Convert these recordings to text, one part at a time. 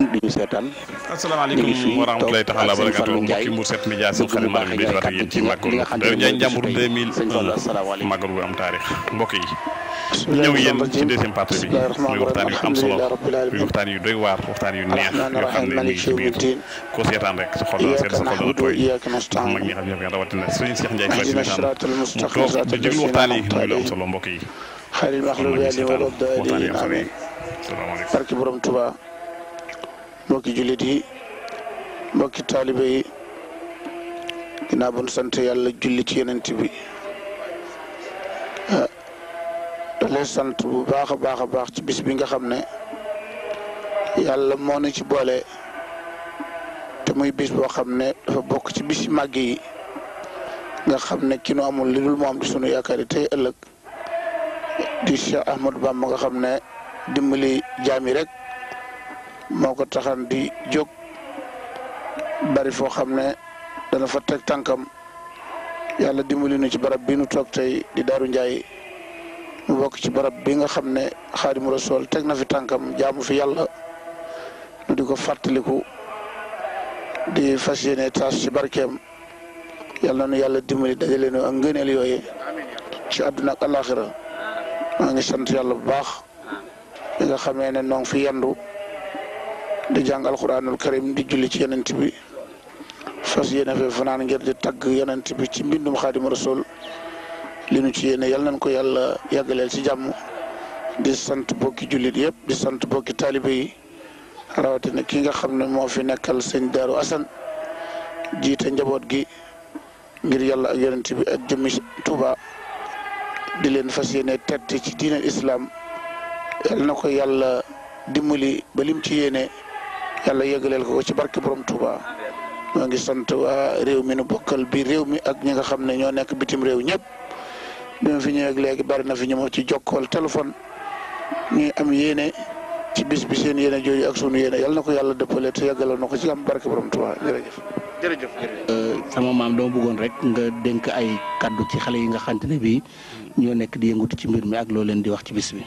di ñu seetaan. asalaamaaleykum wa rahmatulahi taala wa barakatuh mbokki Mbour 7 Média seen xarit Malick Mbodj wax ak yéen ci Magalu Daaru Ndiaye Njàmbur 2001 Magalu bu am taarix mbokk yi ñëw yéen ci deuxième partie bi muy waxtaan yu am solo muy waxtaan yu doy waar waxtaan yu neex yoo xam ne muy ci biir ko seetaan rek sa xol dana sedd sa xol dana tooy ndax mag ñi xam ne rawatina Serigne Cheikh Ndiaye Faye mu toog di déglu waxtaan yi muy lu am solo mbokk yi xalil maxlub yàlla wala daali amiin barki borom Tuubaa mbokki jullit yi mbokki taalibe yi ginnaaw bu nu sant yàlla julli ci yonent bi dalee sant bu baax a baax a baax ci bis bi nga xam ne yàlla moo na ci boole te muy bis boo xam ne dafa bokk ci bis màgg yi nga xam ne ki nu amul li dul moom di sunu yaakaar yi tey ëllëg di Cheikh Ahmadou Bamba nga xam ne dimbali jaam yi rek moo ko taxan di jóg bari foo xam ne dana fa teg tànkam yàlla dimbali nu ci barab bi nu toog tey di Daaru Ndiaye mu bokk ci barab bi nga xam ne Xaadimu Rasuul teg na fi tànkam jaamu fi yàlla nu di ko fàttaliku di fas yéene taas ci barkeem yàlla nu yàlla dimbali dajale nu ak ngëneel yooyu ci àdduna ak alaaxira maa ngi sant yàlla bu baax bi nga xamee ne noo ngi fi yendu di jàng alquranul karim di julli ci yonent bi fas yéene fee fanaan ngir di tagg yonent bi ci mbindum Xaadimu Rasuul li nu ci yéene yal nañ ko yàlla yàggaleel ci jàmm di sant bokki jullit yëpp di sant bokki taalibe yi rawatina ki nga xam ne moo fi nekkal sëñ Daaru Asan jiite njaboot gi ngir yàlla ak yonent bi ak jëmmi Tuuba di leen fas yéene tett ci diine islam yal na ko yàlla dimbali ba lim ci yéene yàlla yëgaleel ko ci barke borom Touba maa ngi sant waa réew mi nu bokkal bi réew mi ak ñi nga xam ne ñoo nekk bitim réew ñëpp bi ma fi ñëwee ak léegi bari na fi ñu ma ci jokkool téléphone ñuy am yéene ci bis bi seen yéene jooju ak sunu yéene yàlla na ko yàlla dëppale te yàggalal na ko ci am barke borom Touba jërëjëf. jërëjëf. sama maam dama bëggoon rek nga dénk ay kaddu ci xale yi nga xamante ne bii ñoo nekk di yëngutu ci mbir mi ak loo leen di wax ci bis bi.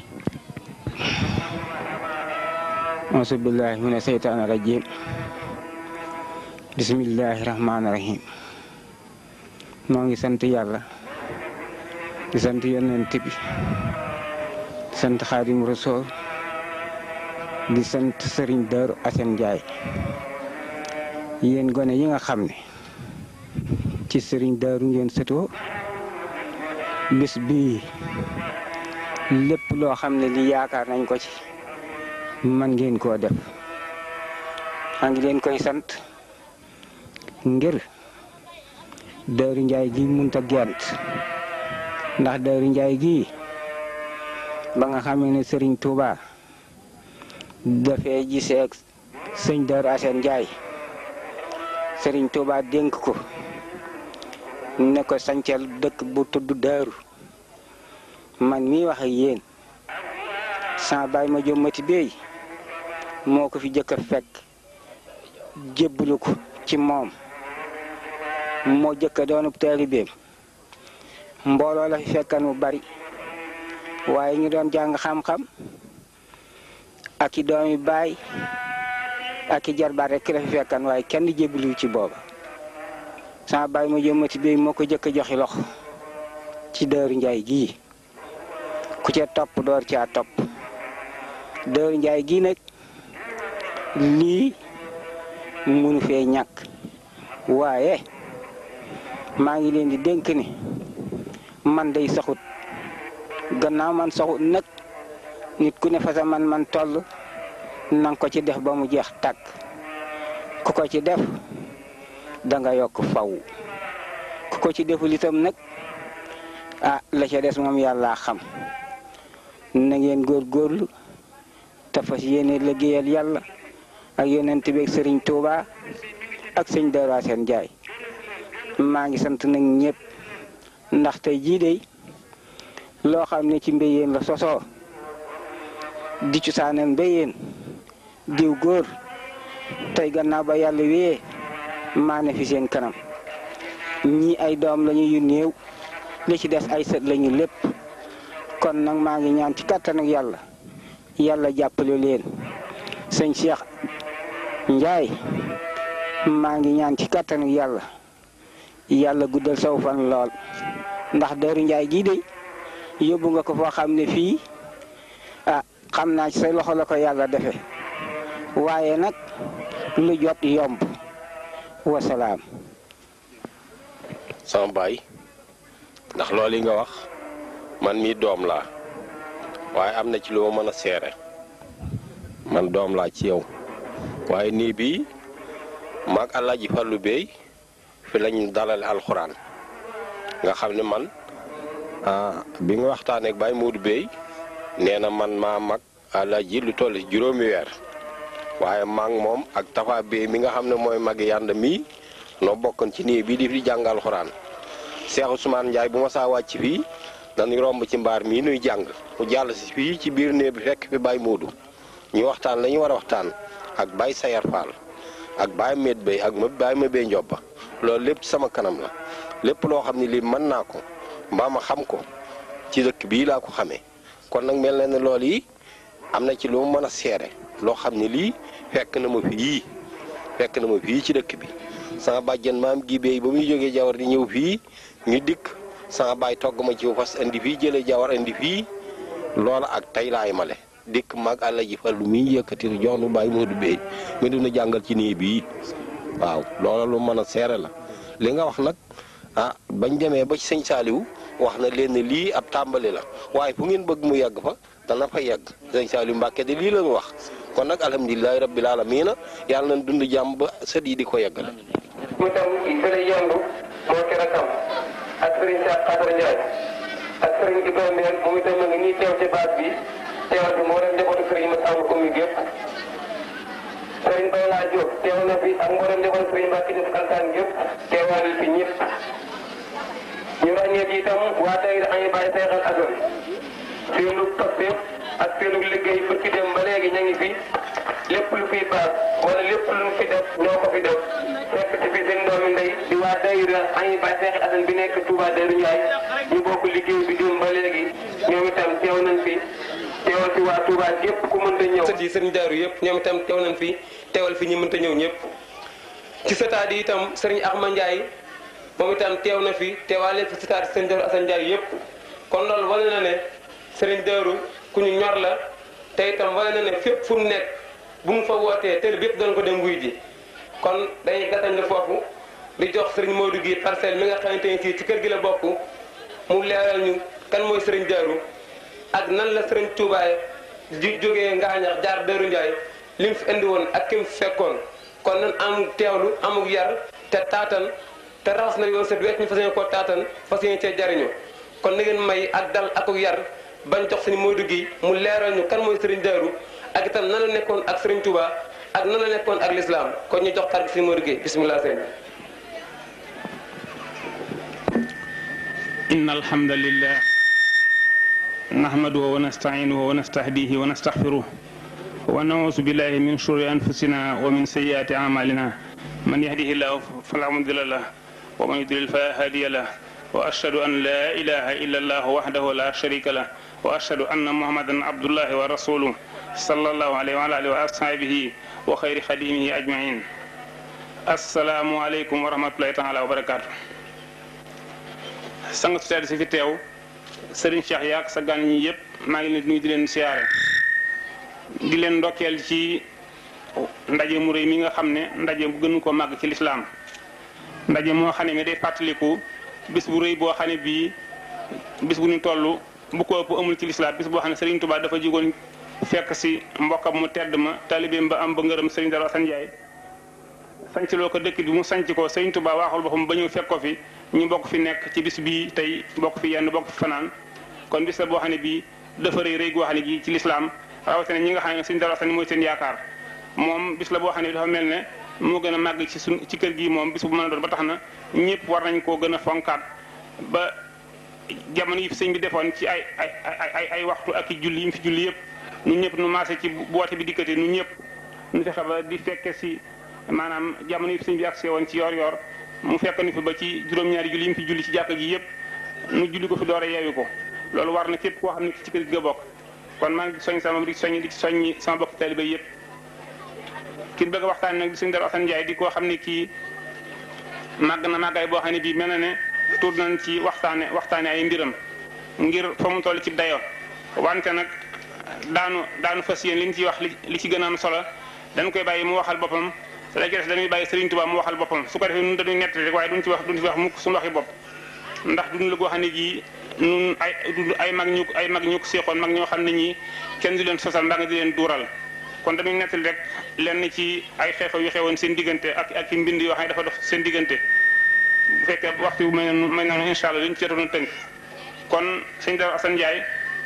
auzu billahi mina seytaani rajim bismillahi rahmaani rahim noo ngi sant yàlla di sant yonent bi di sant Xaadimu Rasuul di sant Sëriñ Daaru Asan Njaay yéen gone yi nga xam ne ci Sëriñ Daaru ngeen sëtoo bis bii lépp loo xam ne li yaakaar nañ ko ci man ngeen koo def maa ngi leen koy sant ngir Daaru Njaay gi munta gent ndax Daaru Njaay gi ba nga xamee ne Sëriñ Tuuba dafee gisee sëñ Daaru Asan Njaay Sëriñ Tuuba dénk ko ne ko sancal dëkk bu tudd Daaru man mii wax ak yéen sa baay ma jommati beey moo ko fi jëkk a fekk jébbalu ko ci moom moo jëkk a doonub taalibeem mbooloo la fi fekkan mu bari waaye ñu doon jàng xam-xam ak i doomi baay ak i jarbaat rek la fi fekkan waaye kenn jébbalu ci booba sa baay ma jommati beey moo ko jëkk a joxi loxo ci Daaru Njaay gii ku ca topp door caa topp Daaru Njaay gii nag lii munu fee ñàkk waaye maa ngi leen di dénk ni man day saxut gannaaw man saxut nag nit ku ne fa sa man toll nang ko ci def ba mu jeex tàkk ku ko ci def danga yokk faw ku ko ci deful itam nag ah la ca des moom yàlla xam na ngeen góorgóorlu te fas yéene liggéeyal yàlla ak yonent bi ak Sëriñ Tuuba ak sëñ Daaru Asan Njaay maa ngi sant nag ñëpp ndax tey jii de loo xam ne ci mbéyeen la sosoo di cosaanal mbéyeen diw góor tey gannaaw ba yàlla wéyee maa ne fi seen kanam ñii ay doom lañu yu néew li ci des ay sët lañu lépp kon nag maa ngi ñaan ci kàttan ak yàlla jàppale leen sëñ Cheikh Njaay maa ngi ñaan ci kattanu yàlla guddal saw fan lool ndax Daaru Njaay gii de yóbbu nga ko foo xam ne fii xam naa ci say loxo la ko yàlla defe waaye nag lu jot yomb wasalaam. sama baay ndax loolu yi nga wax man mii doom laa waaye am na ci lu ma mën a seere man doom laa ci yow waaye nii bii maag Alaaji Fallu Bey fi lañu dalale alxuraan nga xam ne man bi nga waxtaanee ak Baye Modou Bey nee na man maa mag Alaaji lu toll ci juróomi weer waaye maa ngi moom ak Tafa Bey mi nga xam ne mooy magi yànd mii noo bokkoon ci nii bii di fi jàng alxuraan Cheikh Ousmane Ndiaye bu ma saa wàcc fii dañuy romb ci mbaar mii nuy jàng mu jàll si fii ci biir néeg bi fekk fi Baye Modou ñu waxtaan la ñu war a waxtaan ak Baye Sayar Fall ak Baye Med Bey ak Baye Ma Bey Njobba loolu lépp sama kanam la lépp loo xam ne lii mën naa ko mbaa ma xam ko ci dëkk bii laa ko xamee kon nag mel na ne loolu yi am na ci lu mu mën a seere loo xam ne lii fekk na ma fii ci dëkk bi sama bàjjen maam gi Bey ba muy jógee Jawar di ñëw fii ñu dikk sama baay togg ma ci fas indi fii jëlee Jawar indi fii loola ak tey laay male dikk mag Alaaji Fallu mi yëkkati jox nu Baye Modou Bey mi dina jàngal ci nii bii waaw loola lu mën a seere la li nga wax nag bañ demee ba ci sëñ Saaliwu wax na leen ne lii ab tàmbali la waaye fu ngeen bëgg mu yegg fa dana fa yegg sëñ Saaliwu Mbàkke de lii lañu wax kon nag alhamdulilahi rabbil aalamiina yàlla nañ dund jàmm ba sët yi di ko yeggale mu tam sëriñ Yandu moo ki rakam ak sëriñ Cheikh Xadar Ndiaye ak sëriñ Ibrahima Mbène moom itam ngi nii teew ci baat bi teewal bi moo leen njabootu sëriñ Massamba Oumy gépp sëriñ Bayla Diop teew na fi ak moo leen njabootu sëriñ Mbacke Diouf Kaltaan gépp teewal fi ñëpp ñu ràññee ci itam waa tey dañuy bàyyi seexal asal seenu pasteef ak seenu liggéey ba ci dem ba léegi ña ngi fi lépp lu fiy baax wala lépp lu fi def ñoo ko fi def fekk ci fi seen doomi ndey di waa daayira añuy bàyyi seexal asal bi nekk Touba Darou Ndiaye ñu bokk liggéey bi dem ba léegi ñoom itam teew nañ fi teewal fi waa Touba gépp ku mënta ñëw sët yi sëriñ Daaru yëpp ñoom itam teew nañ fi teewal fi ñi mënta ñëw ñëpp ci sëtaat yi itam sëriñ Axma Ndiaye moom itam teew na fi teewaale fi sëtaat sëriñ Daaru Asan Ndiaye yëpp kon loolu wane na ne sëriñ Daaru ku ñu ñor la te itam wane na ne fépp fu mu nekk bu mu fa wootee télé bépp doon ko dem wuy ji kon dañuy gàttañ la foofu di jox sëriñ Modou gi parcelle mi nga xamante ni ci kër gi la bokk mu leeral ñu kan mooy sëriñ Daaru ak nan la sëriñ Touba di jógee Ngaañax jaar Darou Ndiaye li mu fi indi woon ak ki mu fekkoon kon nan am teewlu amuk yar te taatan te raxas na yoon set wecc ñu fas yéene koo taatan fas yéene cee jariñu kon na ngeen may ak dal akuk yar bañ jox sëriñ Modou gi mu leeral ñu kan mooy sëriñ Daaru ak itam nan la nekkoon ak sëriñ Touba ak nan la nekkoon ak l'islam kon ñu jox kàddu sëriñ Modou gi bismillah sëriñ inna alhamdulillah nahmaduhu wa nasta'inuhu wa nastahdihi wa nastaghfiruh wa na'udhu billahi min shururi anfusina wa min sayyiati a'malina man yahdihillahu fala mudilla lahu wa man yudlil fala hadiya lahu wa ashhadu an la ilaha illa allah wahdahu la sharika lahu wa ashhadu anna muhammadan abdullahi wa rasuluhu sallallahu alayhi wa alihi wa ashabihi wa khayri khadimihi ajma'in assalamu alaykum wa rahmatullahi ta'ala wa barakatuh sang su tedd si fi teew sëriñ Cheikh yaak sa gan ñi yëpp maa ngi leen nuyu di leen siyaare di leen ndokkeel ci ndaje mu rëy mi nga xam ne ndaje bu gënu ko màgg ci lislaam ndaje moo xam ne mi day fàttaliku bis bu rëy boo xam ne bii bis bu ñu toll bu ko ëpp amul ci lislaam bis boo xam ne Serigne Touba dafa jigoon fekk si mbokkam mu tedd ma taalibeem ba am ba ngërëm Serigne Darou Assane Ndiaye sanc loo ko dëkk bi mu sanc ko Serigne Touba waaxul boppam ba ñëw fekk ko fi ñu bokk fi nekk ci bis bii tey bokk fi yenn bokk fi fanaan kon bis la boo xam ne bii dafa rëy rëy goo xam ne bii ci lislaam rawatina ñi nga xam ne Serigne Darou Assane mooy seen yaakaar moom bis la boo xam ne dafa mel ne moo gën a màgg ci kër gi moom bis bu mën a doon ba tax na ñëpp war nañ koo gën a fonkaat ba jamono yi fi sëñ bi defoon ci ay waxtu ak i julli yi mu fi julli yëpp ñun ñëpp nu maase ci boote bi dikkate ñun ñëpp ñu fexe ba di fekke si maanaam jamono yi fi sëñ bi agsee woon ci yor mu fekk ni fi ba ci juróom-ñaari julli yi mu fi julli ci jàkka gi yëpp nu julli ko fi door a yeewi ko loolu war na képp koo xam ne ci kër gi nga bokk kon maa ngi soññ sama di soññi sama bokk taalibe yëpp ki bëgg a waxtaan nag di sëñ Darou Assane Ndiaye di koo xam ne kii màgg na màggaay boo xam ne bii mel na ne tuur nañ ci waxtaane ay mbiram ngir fa mu toll ci dayoo wante nag daanu fas yéen li ñu ciy wax li ci gën a am solo dañ koy bàyyi mu waxal boppam te la ci des dañuy bàyyi Serigne Touba mu waxal boppam su ko defee ñun dañuy nettali rek waaye duñ ci wax mukk suñu waxi bopp ndax duñ la goo xam ne gii nun ay mag ñu ko seexoon mag ñoo xam ne ñii kenn du leen sosal mbaa nga di leen duural kon dañuy nettali rek lenn ci ay xeexew yu xewoon seen diggante ak mbind yoo xam ne dafa dox seen diggante bu fekkee waxtu bi may na incha allah liñ ci jotoon tënk kon sëñ Darou Assane Ndiaye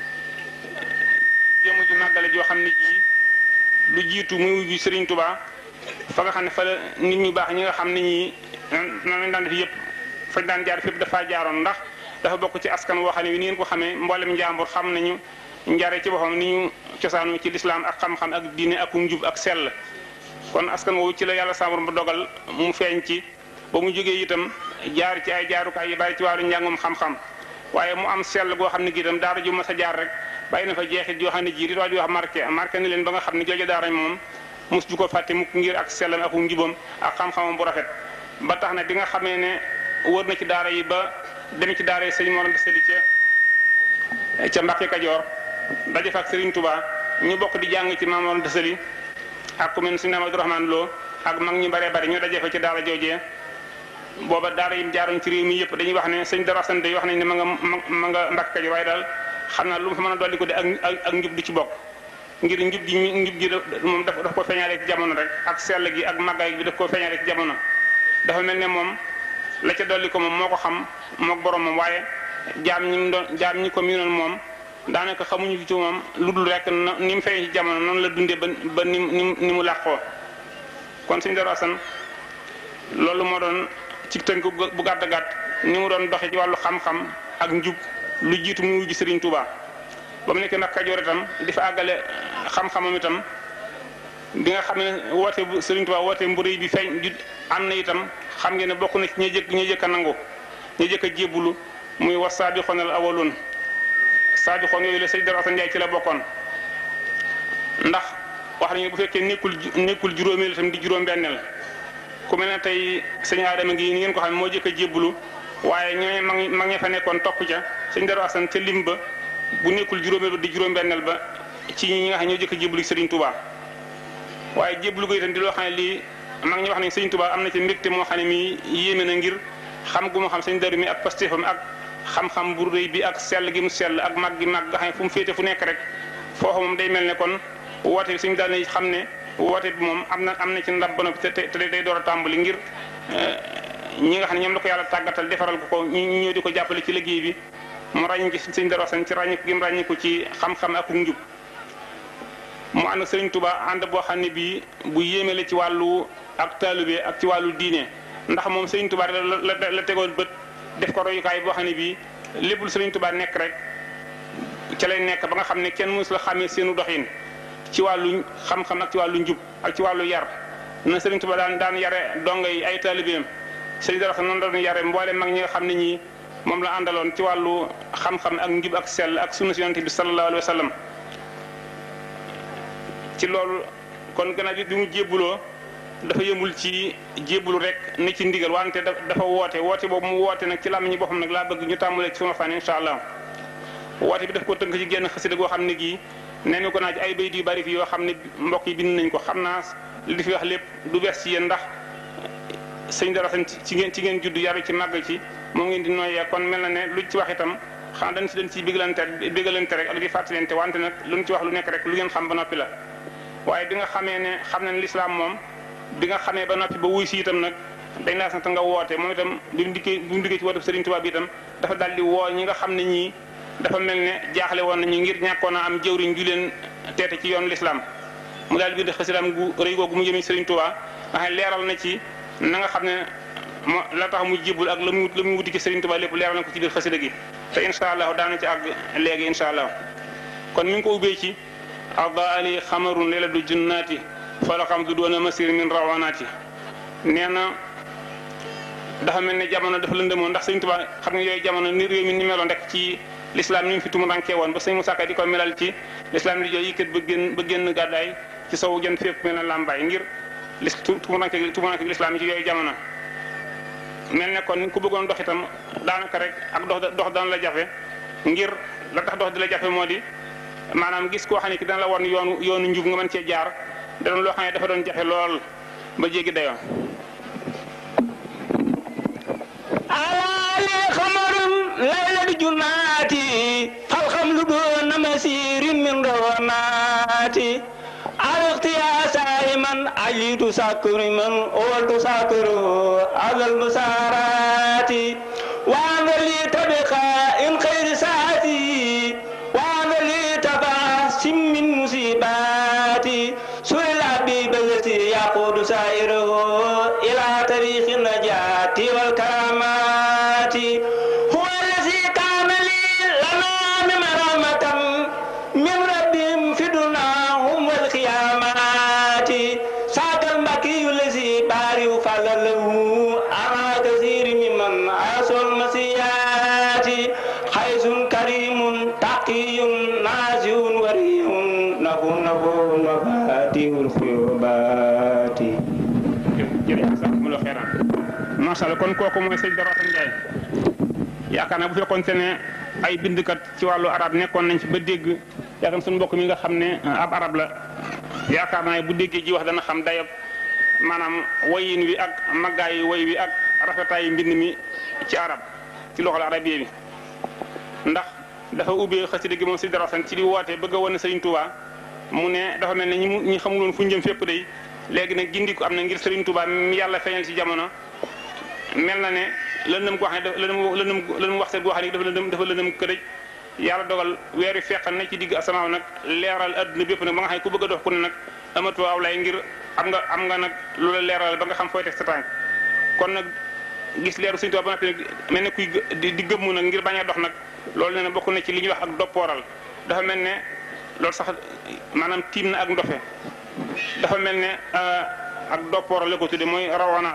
jëmm ju màggale joo xam ne ji lu jiitu muy wuyu Serigne Touba fa nga xam ne fa la nit ñu baax ñi nga xam ne ñii nan lañ daan def yëpp fañ daan jaar fépp dafa jaaroon ndax dafa bokk ci askan woo xam ne wi ni ngeen ko xamee mboolem njàmbur xam nañu njaare ci boppam ni ñu cosaanu ci lislaam ak xam-xam ak diine ak njub ak sell kon askan woowu ci la yàlla sàmbur ba dogal mu feeñ ci ba mu jógee itam jaar ci ay jaarukaay yu bari ci wàllu njàngum xam-xam waaye mu am sell goo xam ne gi itam daara ju ma sa jaar rek bàyyi na fa jeexit yoo xam ne ji li waa ji wax marqué ni leen ba nga xam ne jooju daara moom mos ju ko fàtte mukk ngir ak sellam ak njubam ak xam-xamam bu rafet ba tax na bi nga xamee ne wër na ci daara yi ba dem ci daara yi sëñ Mor Anta Sali ca Mbàkke Kajoor daje fa ak Serigne Touba ñu bokk di jàng ci Maam Mor Anta Sali ak ku mel ne sëñ Amadou Rahman Lo ak mag ñu baree bari ñu daje fa ci daara joojee booba daara yim jaaroon ci réew mi yëpp dañuy wax ne sëñ Darou Assane day wax nañ ne ma nga Mbàkke Kajoor waaye daal xam naa lu mu fa mën a dolli ko de ak njub di ci bokk ngir njub gi moom daf ko feeñaale ci jamono rek ak sell gi ak màggaay bi daf ko feeñaale ci jamono dafa mel ne moom la ca dolli ko moom moo ko xam mook borom moom waaye jaam ñi ko miinoon moom daanaka xamuñu ci moom lu dul rek ni mu feeñ ci jamono noonu la dundee ba ni mu làqoo kon sëñ Darou Assane loolu moo doon ci tënk bu gàtt ni mu doon doxe ci wàllu xam-xam ak njub lu jiitu mu wujj Serigne Touba ba mu nekk nag Kajoor itam di fa àggale xam-xamam itam bi nga xam ne woote bu Serigne Touba woote mburu bi feeñ am na itam xam ngeen ne bokk na ci ñi jëkk a nangu ñi jëkk a jébbulu muy was saabiqoonal awwaluun saabiqoon yooyu la sëñ Darou Assane Ndiaye ci la bokkoon ndax wax nañu bu fekkee nekkul juróomeel itam di juróom-benneel ku mel ne tey sëñ Adama ngi ni ngeen ko xam ne moo jëkk a jébbulu waaye ñooñu mag ña fa nekkoon topp ca sëñ Darou Assane ca lim ba bu nekkul juróomeel ba di juróom-benneel ba ci ñi nga xam ne ñoo jëkk a jébbulu Serigne Touba waaye jébbulu ko itam di loo xam ne lii mag ñi wax nañ Serigne Touba am na ci mbégte moo xam ne mi yéeme na ngir xam gu ma xam sëñ Darou mi ak pastéefam ak xam-xam bu rëy bi ak sell gi mu sell ak mag gi mag nga xam ne fu mu féete fu nekk rek foofu moom day mel ne kon woote bi suñu daal ne xam ne woote bi moom am na ci ndab ba noppi te day door a tàmbali ngir ñi nga xam ne ñoom la ko yàlla tàggatal defaral ko ñi ñëw di ko jàppale ci liggéey bi mu ràññ ci sëñ Darou Assane ci ràññiku gi mu ràññiku ci xam-xam ak njub mu ànd Serigne Touba ànd boo xam ne bii bu yéeme la ci wàllu ak taalibe ak ci wàllu diine ndax moom Serigne Touba la tegoon bët def ko royukaay boo xam ne bii lépp lu Serigne Touba nekk rek ca lay nekk ba nga xam ne kenn mësu la xàmmee seenu doxin ci wàllu xam-xam ak ci wàllu njub ak ci wàllu yar na Serigne Touba daan yare donga yi ay taalibeem Serigne Darou Assane noonu doon yare mboole mag ñi nga xam ne ñii moom la àndaloon ci wàllu xam-xam ak njub ak sell ak sunna si yonent bi sallallahu alayhi wa sallam ci loolu kon gannaaw bi mu jébbuloo dafa yëmul ci jébbulu rek ni ci ndigal wante dafa woote boobu mu woote nag ci làmmiñu boppam nag laa bëgg ñu tàmbalee ci suma fan incha allah woote bi daf ko tënk ci genn xasida goo xam ne gii nee ko naa ci ay bayit yu bari fi yoo xam ne mbokk yi bind nañ ko xam naa li fi wax lépp du bees ci yéen ndax sëñ Darou Assane ci ngeen judd yaru ci màgg ci moom ngeen di nooyee kon mel na ne luñ ci wax itam xanaa dañ ciy bégalante rek ak di fàttalante wante nag luñ ci wax lu nekk rek lu ngeen xam ba noppi la waaye bi nga xamee ne xam nañ lislaam moom bi nga xamee ba noppi ba wuy si itam nag dañ laa sant nga woote moom itam bi mu dikkee ci woote Serigne Touba bi itam dafa daal di woo ñi nga xam ne ñii dafa mel ne jaaxle woon nañu ngir ñàkkoon a am jëwriñ ju leen teete ci yoonu lislaam mu daal bind xasidaam gu rëy googu mu jëmi Serigne Touba nga xam leeral na ci na nga xam ne la tax mu jébbul ak la mu wuti ci Serigne Touba lépp leeral na ko ci biir xasida gi te incha allah daana ci àgg léegi incha allah kon mi ngi ko ubbee ci arda ali xamarun leela du junnaati fala xam du doona masir min rawanaati nee na dafa mel ne jamono dafa lëndëmoon ndax Serigne Touba xam nga yooyu jamono ni réew mi ni meloon rek ci l'islam ni mu fi tumurankee woon ba sëñ Moussa Ka di ko melal ci l'islam di jooy yëkkat ba génn gàddaay ci sowu jant fépp mel na làmbaay ngir tumuranke lislaam yi ci yooyu jamono mel ne kon ku bëggoon dox itam daanaka rek ak dox dana la jafe ngir la tax dox di la jafe moo di maanaam gis koo xam ne ki dana la war yoonu njub nga mën cee jaar da doon loo xam ne dafa doon jafe lool ba jéggi dayoo. alaali xamarun laylati junnaati falxam lu doon masirin min rawonaati alixtiya saiman ajitu sakuri man owaltu sakuru alal musarati waanga li tabiqa in xayri saati waanga li taba simmin musibati surila bi bazati yaqudu sairahu ila tariqi najati wal karamati huwa allazi kana li lana min rahmatan min rabbihim fi dunahum wal qiyamati sakal mbaki allazi bari falalahu ama kasir mimman asul masiyati khaysun karimun taqiyun naziyun wariyun nahu mafatihul khuyubati jërëjëf sax mu la xeeraan macha allah kon kooku mooy sëñ Darou Assane Ndiaye yaakaar naa bu fekkoon te ne ay bindkat ci wàllu arab nekkoon nañ ci ba dégg yaakaar suñu mbokk mi nga xam ne ab arab la yaakaar naa bu déggee ji wax dana xam dayab maanaam woyin wi ak maggaayu woy wi ak rafetaayu mbind mi ci arab ci loxol arabiya bi ndax dafa ubbee xasida gi moom sëñ Darou Assane ci di woote bëgg a wane Sëriñ Touba mu ne dafa mel ne ñi xamuloon fu ñu jëm fépp day léegi nag gindi ko am na ngir Sëriñ Touba mi yàlla feeñal ci jamono mel na ne lëndëm goo xam ne lëndëm waxte goo xam ne dafa lëndëm këdëj yàlla dogal weer wi feqal na ci digg asamaaw nag leeral adduna bépp nag ba nga xam ne ku bëgg a dox ku ne nag amatoo aw lay ngir am nga nag lu la leeral ba nga xam fooy teg sa tànk kon nag gis leeru Sëriñ Touba ba noppi nag mel ne kuy di gëmmu nag ngir bañ a dox nag loolu nee na bokk na ci li ñuy wax ak doppooral dafa mel ne loolu sax maanaam tiim na ak ndofe dafa mel ne ak doppooral la ko tudde mooy rawanaat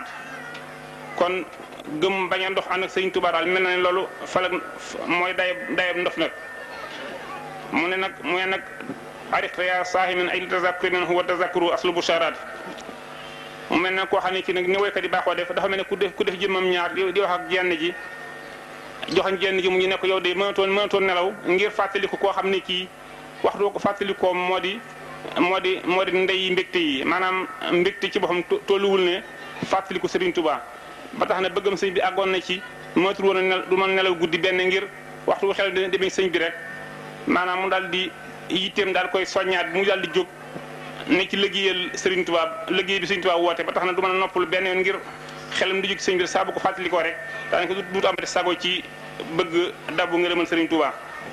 kon gëm bañ a ndox ànd ak Sëriñ Tuubaa daal mel na ne loolu falak mooy dayab ndof nag mu ne nag arixta yaa saahimin ay li tazakkur min huwa tazakuru aslu busharaat mu mel ne koo xam ne ci nag ni woykat yi baaxoo def dafa mel ne ku def jëmmam ñaar di wax ak jenn ji joxañ jenn ji mu ñu nekk yow de mënatoon nelaw ngir fàttaliku koo xam ne kii waxtu ko fàttalikoo moo di ndey mbégte yi maanaam mbégte ci boppam tolluwul ne fàttaliku Sëriñ Tuubaa ba tax na bëggam sëñ bi àggoon na ci moytul woon du mën nelaw guddi benn ngir waxtu xel demee sëñ bi rek maanaam mu daal di yitteem daal koy soññaat mu daal di jóg ne ci liggéeyal Sëriñ Tuubaa liggéey bi Sëriñ Tuubaa woote ba tax na du mën a noppalu benn yoon ngir xelam di jóg sëñ bi saa bu ko fàttalikoo rek daanaka duut amati sago ci bëgg dabbu ngërëmal Sëriñ Tuubaa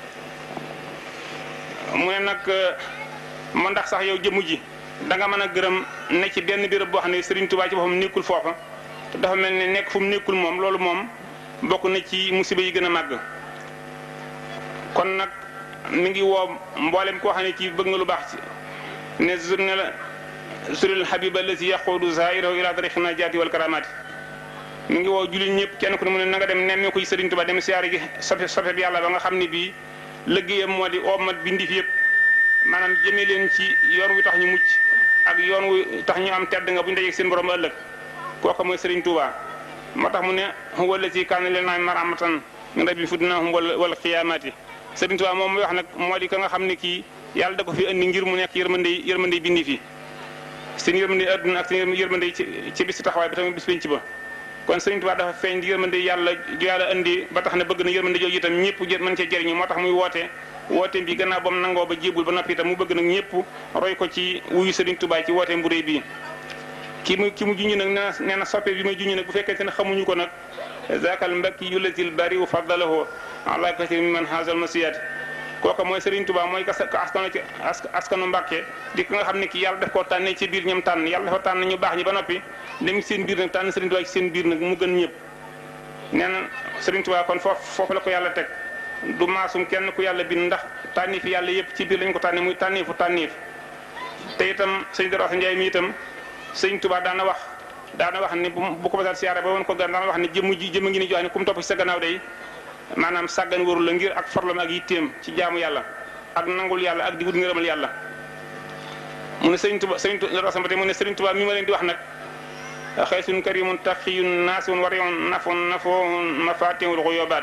mu ne nag man ndax sax yow jëmu ji da nga mën a gërëm ne ci benn béréb boo xam ne Sëriñ Tuubaa ci boppam nekkul foofa dafa mel ne nekk fu mu nekkul moom loolu moom bokk na ci musiba yi gën a màgg kon nag mi ngi woo mboolem koo xam ne ci bëgg nga lu baax ci ne la suril habiba allazi yaqudu zairahu ila tariqi najati wal karamati mi ngi woo jullit ñëpp kenn ku ne mu ne na nga dem nemmee ko ci Sëriñ Tuubaa dem siyaare ji soppe bi yàlla ba nga xam ne bii liggéeyam moo di oomat bindi fi yëpp maanaam jëmee leen ci yoon wi tax ñu mucc ak yoon wi tax ñu am tedd nga bu ñu dajeeg seen borom ëllëg kooku mooy Sëriñ Tuubaa moo tax mu ne huwa allazi kaana lanaa marhamatan min rabbi fudnahum wal qiyaamati Sëriñ Tuubaa moom mooy wax nag moo di ka nga xam ne kii yàlla da ko fi indi ngir mu nekk yërmande bindi fi seen yërmande adduna ak seen yërmande ci bis taxawaay bi tamit bis penc ba kon Sëriñ Tuubaa dafa feeñ di yërmande yàlla indi ba tax na bëgg na yërmande jooju itam ñëpp mën cee jëriñu moo tax muy woote bi gannaaw ba mu nangoo ba jébul ba noppi itam mu bëgg nag ñëpp roy ko ci wuyu Sëriñ Tuubaa ci woote bu réy bii ki mu junñi nag nee na soppe bi may junñi nag bu fekkente ne xamuñu ko nag zakal mbakki yulatil bari u faddalahu ala kasir mimman hazal masiyat kooka mooy Sëriñ Tuubaa mooy askanu Mbàkke di ko nga xam ne ki yàlla daf koo tànnee ci biir ñoom tànn yàlla dafa tànn ñu baax ñi ba noppi dem ci seen biir nag tànn Sëriñ Tuubaa ci seen biir nag mu gën ñëpp nee na Sëriñ Tuubaa kon foofu la ko yàlla teg du maasum kenn ku yàlla bind ndax tànniif yàlla yëpp ci biir lañ ko tànne muy tànniif te itam sëñ Darou Assane Ndiaye mi itam Sëriñ Tuubaa daana wax ni bu ko basal siyaare ba woon ko gan daana wax ne jëmm ngi ni jox ne ku mu topp ci sa gannaaw day maanaam sàggan warul la ngir ak farlam ak yitteem ci jaamu yàlla ak nangul yàlla ak di wut ngërëmal yàlla mu ne Serigne Touba mu ne Serigne Touba mi ma leen di wax nag xaysun karimun taqiyun naasiun wariyun nafoon mafatihul ghuyubat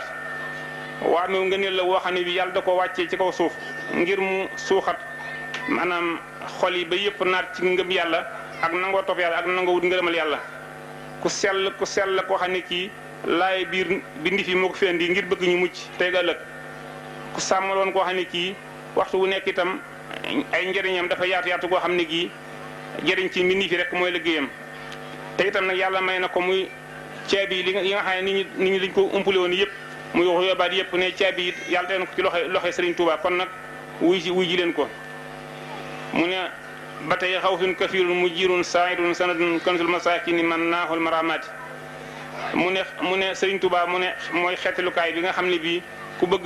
waa meew ngëneel la woo xam ne bi yàlla da ko wàccee ci kaw suuf ngir mu suuxat maanaam xol yi ba yëpp naat ci ngëm yàlla ak nangoo topp yàlla ak nangoo wut ngërëmal yàlla ku sell la koo xam ne kii laay biir bindi fi moo ko fi andi ngir bëgg ñu mucc tey ëllëg ku sàmmaloon koo xam ne kii waxtu wu nekk itam ay njëriñam dafa yaatu koo xam ne kii jëriñ ci mbindi fi rek mooy liggéeyam te itam nag yàlla may na ko muy caabi yi nga xam ne nit ñi dañ ko umpale woon yëpp muy wax yóbbaat yëpp ne caabi it yàlla teen ko ci loxo Serigne Touba kon nag wuy ji leen ko mu ne ba tey xawsun kafirun mujirun saidun sanadun kansul masakini man naaxul maramaati mu ne Serigne Touba mu ne mooy xeetalukaay bi nga xam ne bii ku bëgg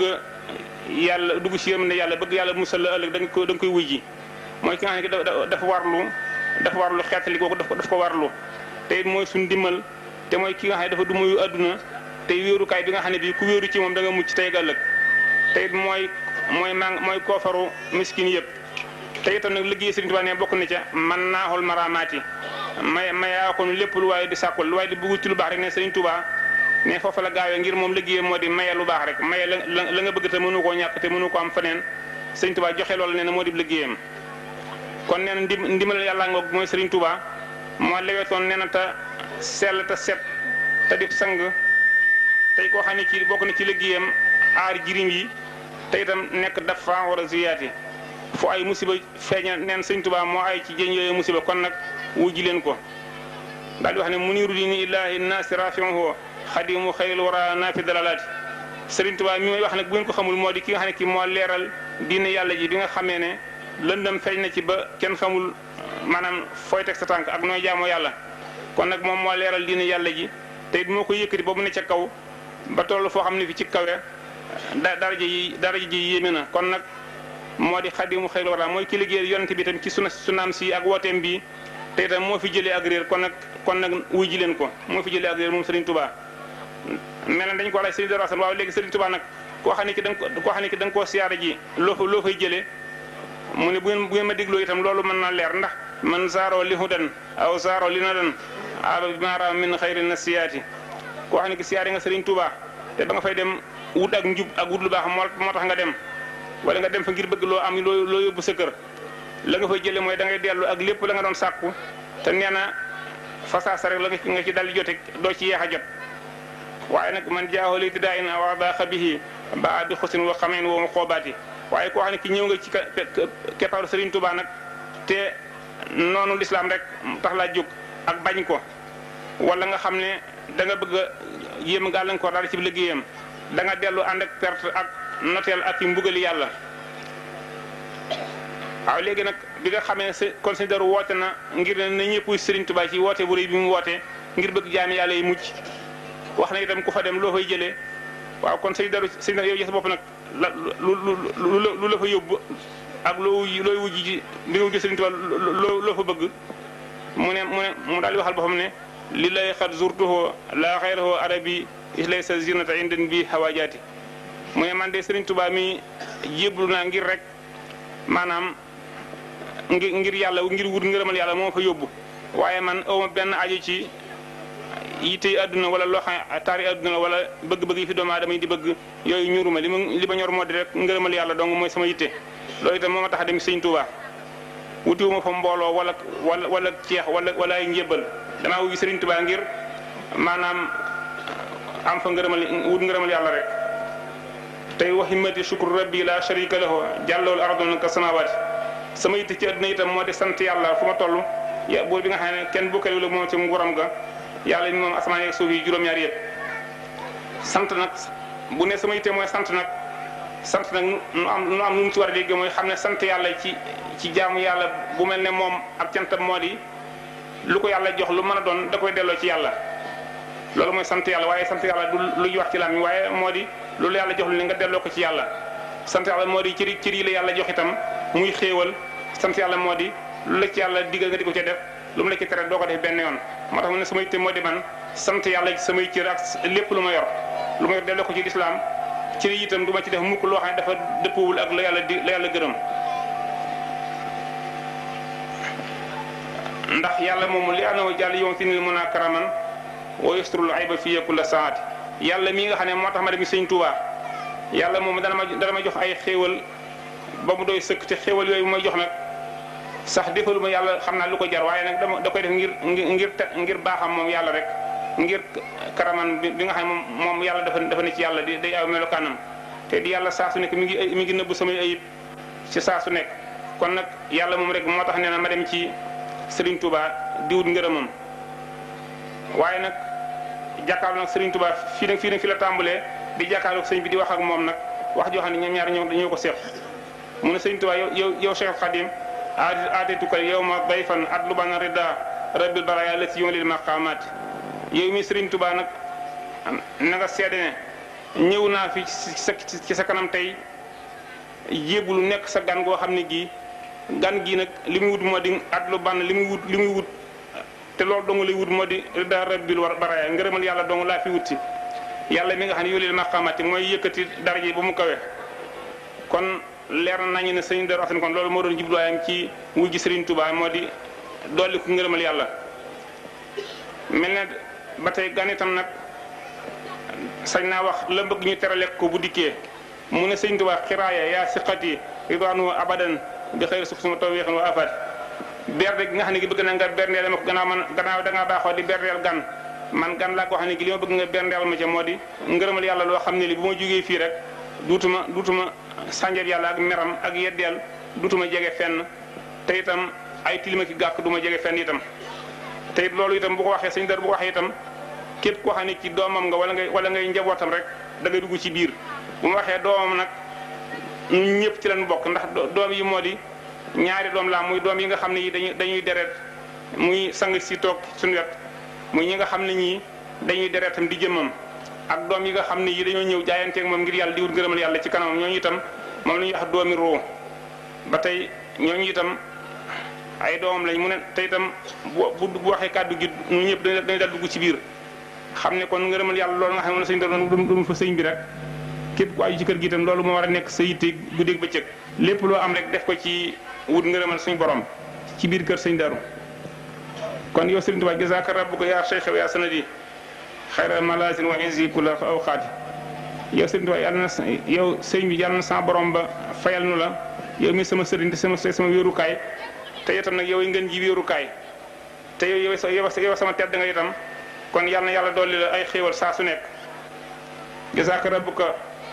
yàlla dugg ci yërmande yàlla bëgg yàlla musal la ëllëg da nga koy wuy ji mooy ki nga xam ne dafa warlu xeetali kooku daf ko warlu te it mooy suñ dimbal te mooy ki nga xam ne dafa du muyu adduna te wéerukaay bi nga xam ne bii ku wéeru ci moom da nga mucc tey ëllëg te it mooy koofaru miskin yëpp te itam nag liggéey Serigne Touba ne bokk na ca man naaxul maramaati mayaa ko lépp lu waaye di sàkkul lu waaye di bëgg ci lu baax rek ne Serigne Touba ne foofa la gaawee ngir moom liggéey moo di maye lu baax rek maye la nga bëgg te mënu koo ñàkk te mënu ko am feneen Serigne Touba joxe loolu nee na moo di liggéeyam kon nee na ndimbal yàlla ngoog mooy Serigne Touba moo lewetoon nee na te sell te set te di sang tey koo xam ne ci bokk na ci liggéeyam aar jirim yi te itam nekk dafa war a ziyaati fu ay musiba feeña neen Serigne Touba moo ay ci jën yooyu musiba kon nag wujji leen ko daal di wax ne muniru dini illahi naasi rafi'uhu xadimu xayril wara naafi dalalaati Serigne Touba mi may wax nag bu ngeen ko xamul moo di ki nga xam ne kii moo leeral diine yàlla ji bi nga xamee ne lëndëm feeñ na ci ba kenn xamul maanaam fooy teg sa tànk ak nooy jaamoo yàlla kon nag moom moo leeral diine yàlla ji te it moo ko yëkkati boobu ne ca kaw ba toll foo xam ne fi ci kawe daraja ji yéeme na kon nag moo di xadimu xayril wara mooy ki liggéey yonent bi itam ci sunaam si ak wooteem bi te itam moo fi jëlee ak réer kon nag wuy ji leen ko moo fi jëlee ak réer moom Serigne Touba mel na dañ ko laaj Serigne Darou Assane waaw léegi Serigne Touba nag koo xam ne ki da nga koo siyaare ji loo fay jëlee mu ne bu ngeen ma dégloo itam loolu mën na leer ndax man saaroo li hudan aw saaroo li na dan aba bi maara min xayri na siyaati koo xam ne ki siyaare nga Serigne Touba te ba nga fay dem wut ak njub ak wut lu baax moo tax nga dem wala nga dem fa ngir bëgg loo am loo yóbbu sa kër la nga fay jëlee mooy da ngay dellu ak lépp la nga doon sàkku te nee na fasaasa rek la nga ci dal jote doo ci yeex a jot waaye nag man jaaxoo li tiddaa in wax daa xabihi ba bi xusin wa xameen woo ma xoobaati waaye koo xam ne ki ñëw nga ci keppaaru Serigne Touba nag te noonu lislaam rek tax laa jóg ak bañ ko wala nga xam ne da nga bëgg a yéem gàllankoor daal ci liggéeyam da nga dellu ànd ak perte ak noteel ak i mbugali yàlla waaw léegi nag bi nga xamee kon Serigne Darou woote na ngir ne na ñëpp Serigne Touba ci woote bu rëy bi mu woote ngir bëgg jaami yàlla yi mucc wax na itam ku fa dem loo fay jëlee waaw kon Serigne Darou yow sa bopp nag lu la fa yóbbu ak looy wujji ci bi nga wujji Serigne Touba loo fa bëgg mu daal di waxal boppam ne li lay xat zurtuhu la xayrahu arabi islaysa zinata indan bi hawajaati mu ne man de Serigne Touba mi jéblu naa ngir rek maanaam ngir yàlla ngir wut ngërëmal yàlla moo fa yóbbu waaye man awma benn aju ci yitte adduna wala loo xam taari adduna wala bëgg-bëgg yi fi doomu aadama yi di bëgg yooyu ñuruma li ma ñor moo di rek ngërëmal yàlla dong mooy sama yitte loolu itam moo ma tax a dem Serigne Touba wutiwuma fa mbooloo wala ceex wala ay njébbal damaa wuyu Serigne Touba ngir maanaam am fa wut ngërëmal yàlla rek tey wa himmati shukru rabbi la sharika lahu jàlloolu arduna ka samawaati sama yitte ci adduna itam moo di sant yàlla fu ma toll buur bi nga xam ne kenn bukkale la moom ci nguuram ga yàlla mi moom asamaan yeeg suuf yi juróom-ñaar yëpp sant nag bu ne sama yitte mooy sant nag nu am nu mu ci war a dégg mooy xam ne sant yàlla ci jaamu yàlla bu mel ne moom ak cantam moo di lu ko yàlla jox lu mën a doon da koy delloo ci yàlla loolu mooy sant yàlla waaye sant yàlla du luy wax ci làmmiñ waaye moo di loolu yàlla jox lu ne nga delloo ko ci yàlla sant yàlla moo di cër yi la yàlla jox itam muy xéewal sant yàlla moo di lu la ci yàlla digal nga di ko ca def lu mu la ci tere doo ko def benn yoon moo tax mu ne sama yitte moo di man sant yàlla ci samay cër ak lépp lu ma yor delloo ko ci lislaam cër yi itam du ma ci def mukk loo xam ne dafa dëppawul ak la yàlla gërëm ndax yàlla moomu li anoo jàll yoon si nil mun a karaman wa yastrul ayba fi kulla saati yàlla mii nga xam ne moo tax ma dem sëñ Tuubaa yàlla moomu dana ma jox ay xéewal ba mu doy sëkk te xéewal yooyu may jox nag sax defaluma yàlla xam naa lu ko jar waaye nag da koy def ngir baaxam moom yàlla rek ngir karaman bi nga xam ne moom yàlla dafa ne ci yàlla day aw melokaanam te di yàlla saa su nekk mi ngi nëbb samay ayib ci saa su nekk kon nag yàlla moom rek moo tax nee na ma dem ci Serigne Touba di wut ngërëmam waaye nag jàkkaarloo nag Serigne Touba fii la tàmbalee di jàkkaarloo sëñ bi di wax ak moom nag wax joo xam ne ñoom ñaar ñoo ko seq mu ne Serigne Touba yow Cheikh Khadim aatetukal yow ma bayfan atluban rida rabbil baraya la si yoon lil maqaamaat yow mi Serigne Touba nag na nga seede ne ñëw naa fi ci sa kanam tey jébbalu nekk sa gan goo xam ne gan gi nag li muy wut moo di atlu ban li muy wut te loolu dong lay wut moo di rida rabbil baraya ngërëmal yàlla dong laa fi wut si yàlla mi nga xam ne yow lil maqaamaat mooy yëkkati daraja ba mu kawe kon leer nañu ne sëñ Darou Assane kon loolu moo doon jubluwaayam ci wujji Serigne Touba moo di dolli ko ngërëmal yàlla mel ne ba tey gan itam nag sañ naa wax la bëgg ñu terale ko bu dikkee mu ne Serigne Touba xiraaya yaa siqati ridwaanu abadan bi xëyri suuf suma tawfiiqin wa afaat berde gi nga xam ne gi bëgg na nga berndeel ma ko gannaaw da ngaa baaxoo di berndeel gan man gan laa ko xam ne gi li ma bëgg nga berndeel ma ca moo di ngërëmal yàlla loo xam ne li bu ma jógee fii rek duutuma sànjab yàlla ak meram ak yeddeel duutuma jege fenn te itam ay tilima ki gàkk du ma jege fenn itam te it loolu itam bu ko waxee sëñ Dar bu ko waxee itam képp koo xam ne ci doomam nga wala ngay njabootam rek da ngay dugg ci biir bu ma waxee doomam nag ñun ñëpp ci lañ bokk ndax doom yi moo di ñaari doom laa muy doom yi nga xam ne yi dañuy deret muy sang si toog suñu wet muy ñi nga xam ne ñii dañuy deretam di jëmmam ak doom yi nga xam ne yi dañoo ñëw jaayanteeg moom ngir yàlla di wut ngërëmal yàlla ci kanamam ñooñu itam moom la ñuy wax doomi roo ba tey ñooñu itam ay doomam lañ mu ne te itam bu waxee kàddu gi ñu ñëpp dañuy dal dugg ci biir xam ne kon ngërëmal yàlla loolu nga xam ne sëñ doon fa sëñ bi rek képp ku aju ci kër gi itam loolu moo war a nekk sa yitte guddeeg bëccëg lépp loo am rek def ko ci wut ngërëmal suñu borom ci biir kër sëñ Darou kon yow Serigne Touba jazaaka rabbuka yaa cheikh yaa sanadi xayra malaasin wa insi kula awqaati yow Serigne Touba yàlla na yow sëñ bi yàlla na sa borom ba fayal nu la yow mi sama sëriñ te sama wéerukaay te itam nag yow yi ngeen ji wéerukaay te yow sama tedd nga itam kon yàlla na yàlla dolli la ay xéewal saa su nekk jazaaka rabbuka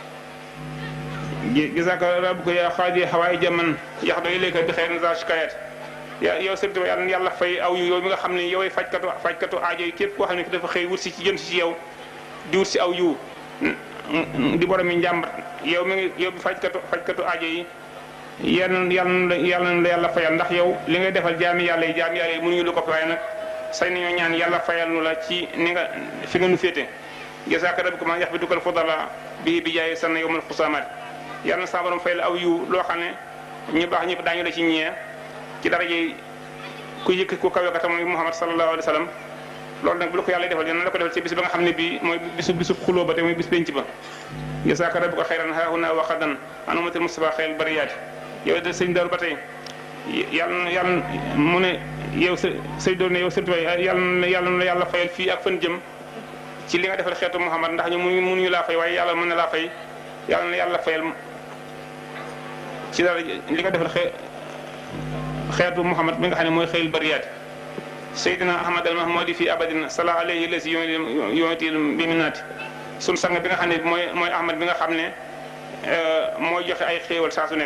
yaa xaadi xawaay jaman yax do ilayka bi xeyrin za shikayat yow Serigne Touba yàlla na yàlla fay aw yu yow mi nga xam ne yow fajkatu aajo yi képp koo xam ne dafa xëy wut si ci jëm si ci yow di wut si aw yu di borom mi njàmbat yow mi ngi yow bi fajkatu aajo yi yàlla na la yàlla fayal ndax yow li ngay defal jaami yàlla yi mënuñu lu ko waaye nag say nañoo ñaan yàlla fayal nu la ci ni nga fi nga nu féete jazaaka rabbuka ma yaxbitukal fadala bi jaay sanna yawmal xusaamaat yàlla na sa borom fayal aw yu loo xam ne ñu baax ñëpp daañu la ci ñee ci daraje ku yëkk ku kawe ka tam Muhammad sallallahu alayhi wa sallam loolu nag bu la ko yàlla defal dina la ko defal ci bis ba nga xam ne bii mooy bisu xuloo ba te mooy bis penc ba jazaaka rabbuka xayran haahuna wa xadan an ummatil Mustafa xayral bariyaati yow de sëñ Darou ba tey yàlla mu ne yow sëñ Darou ne yow sëñ Tuubaa yàlla na yàlla fayal fii ak fan jëm ci li nga defal xeetu Muhammad ndax ñu mënuñu laa fay waaye yàlla mën na laa fay yàlla na yàlla fayal ci dara li nga defal xeetu Muhammad bi nga xam ne mooy xëyil bariyaat Seydina Ahmad al Mahmoudi fii abadin sala alayhi lasi yontil bi minaati sun sang bi nga xam ne mooy Ahmad bi nga xam ne mooy joxe ay xéewal saa su nekk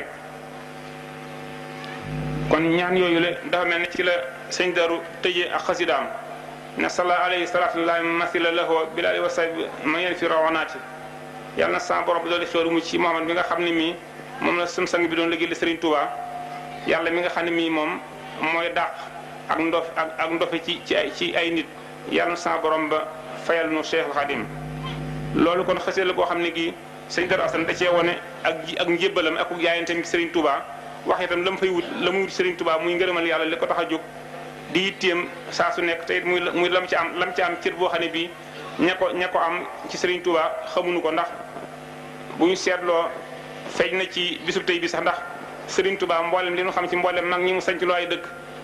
kon ñaan yooyu la dafa mel ne ci la sëñ Darou tëjee ak xasidaam ne sala alayhi salatullahi masila lahu bilali wasabi ma yeen fi rawanaati yàlla na sa borom bi doolu xéewal mu ci Muhammad bi nga xam ne mii moom la sun sang bi doon liggéey Serigne Touba yàlla mi nga xam ne mii moom mooy dàq ak ndofe ci ay nit yàlla na sa borom ba fayal nu Cheikh Khadim loolu kon xasee la koo xam ne gi sëñ Darou Assane da cee wone ak njébbalam ak jaayanteem ci Serigne Touba wax itam la mu fay wut la muy wut Serigne Touba muy ngërëmal yàlla li ko tax a jóg di yitteem saa su nekk te it muy lam ci am cër boo xam ne bii ña ko am ci Serigne Touba xamuñu ko ndax bu ñu seetloo feeñ na ci bisub tey bi sax ndax Serigne Touba mboolem li ñu xam ci mboolem mag ñi mu sanc loo ay dëkk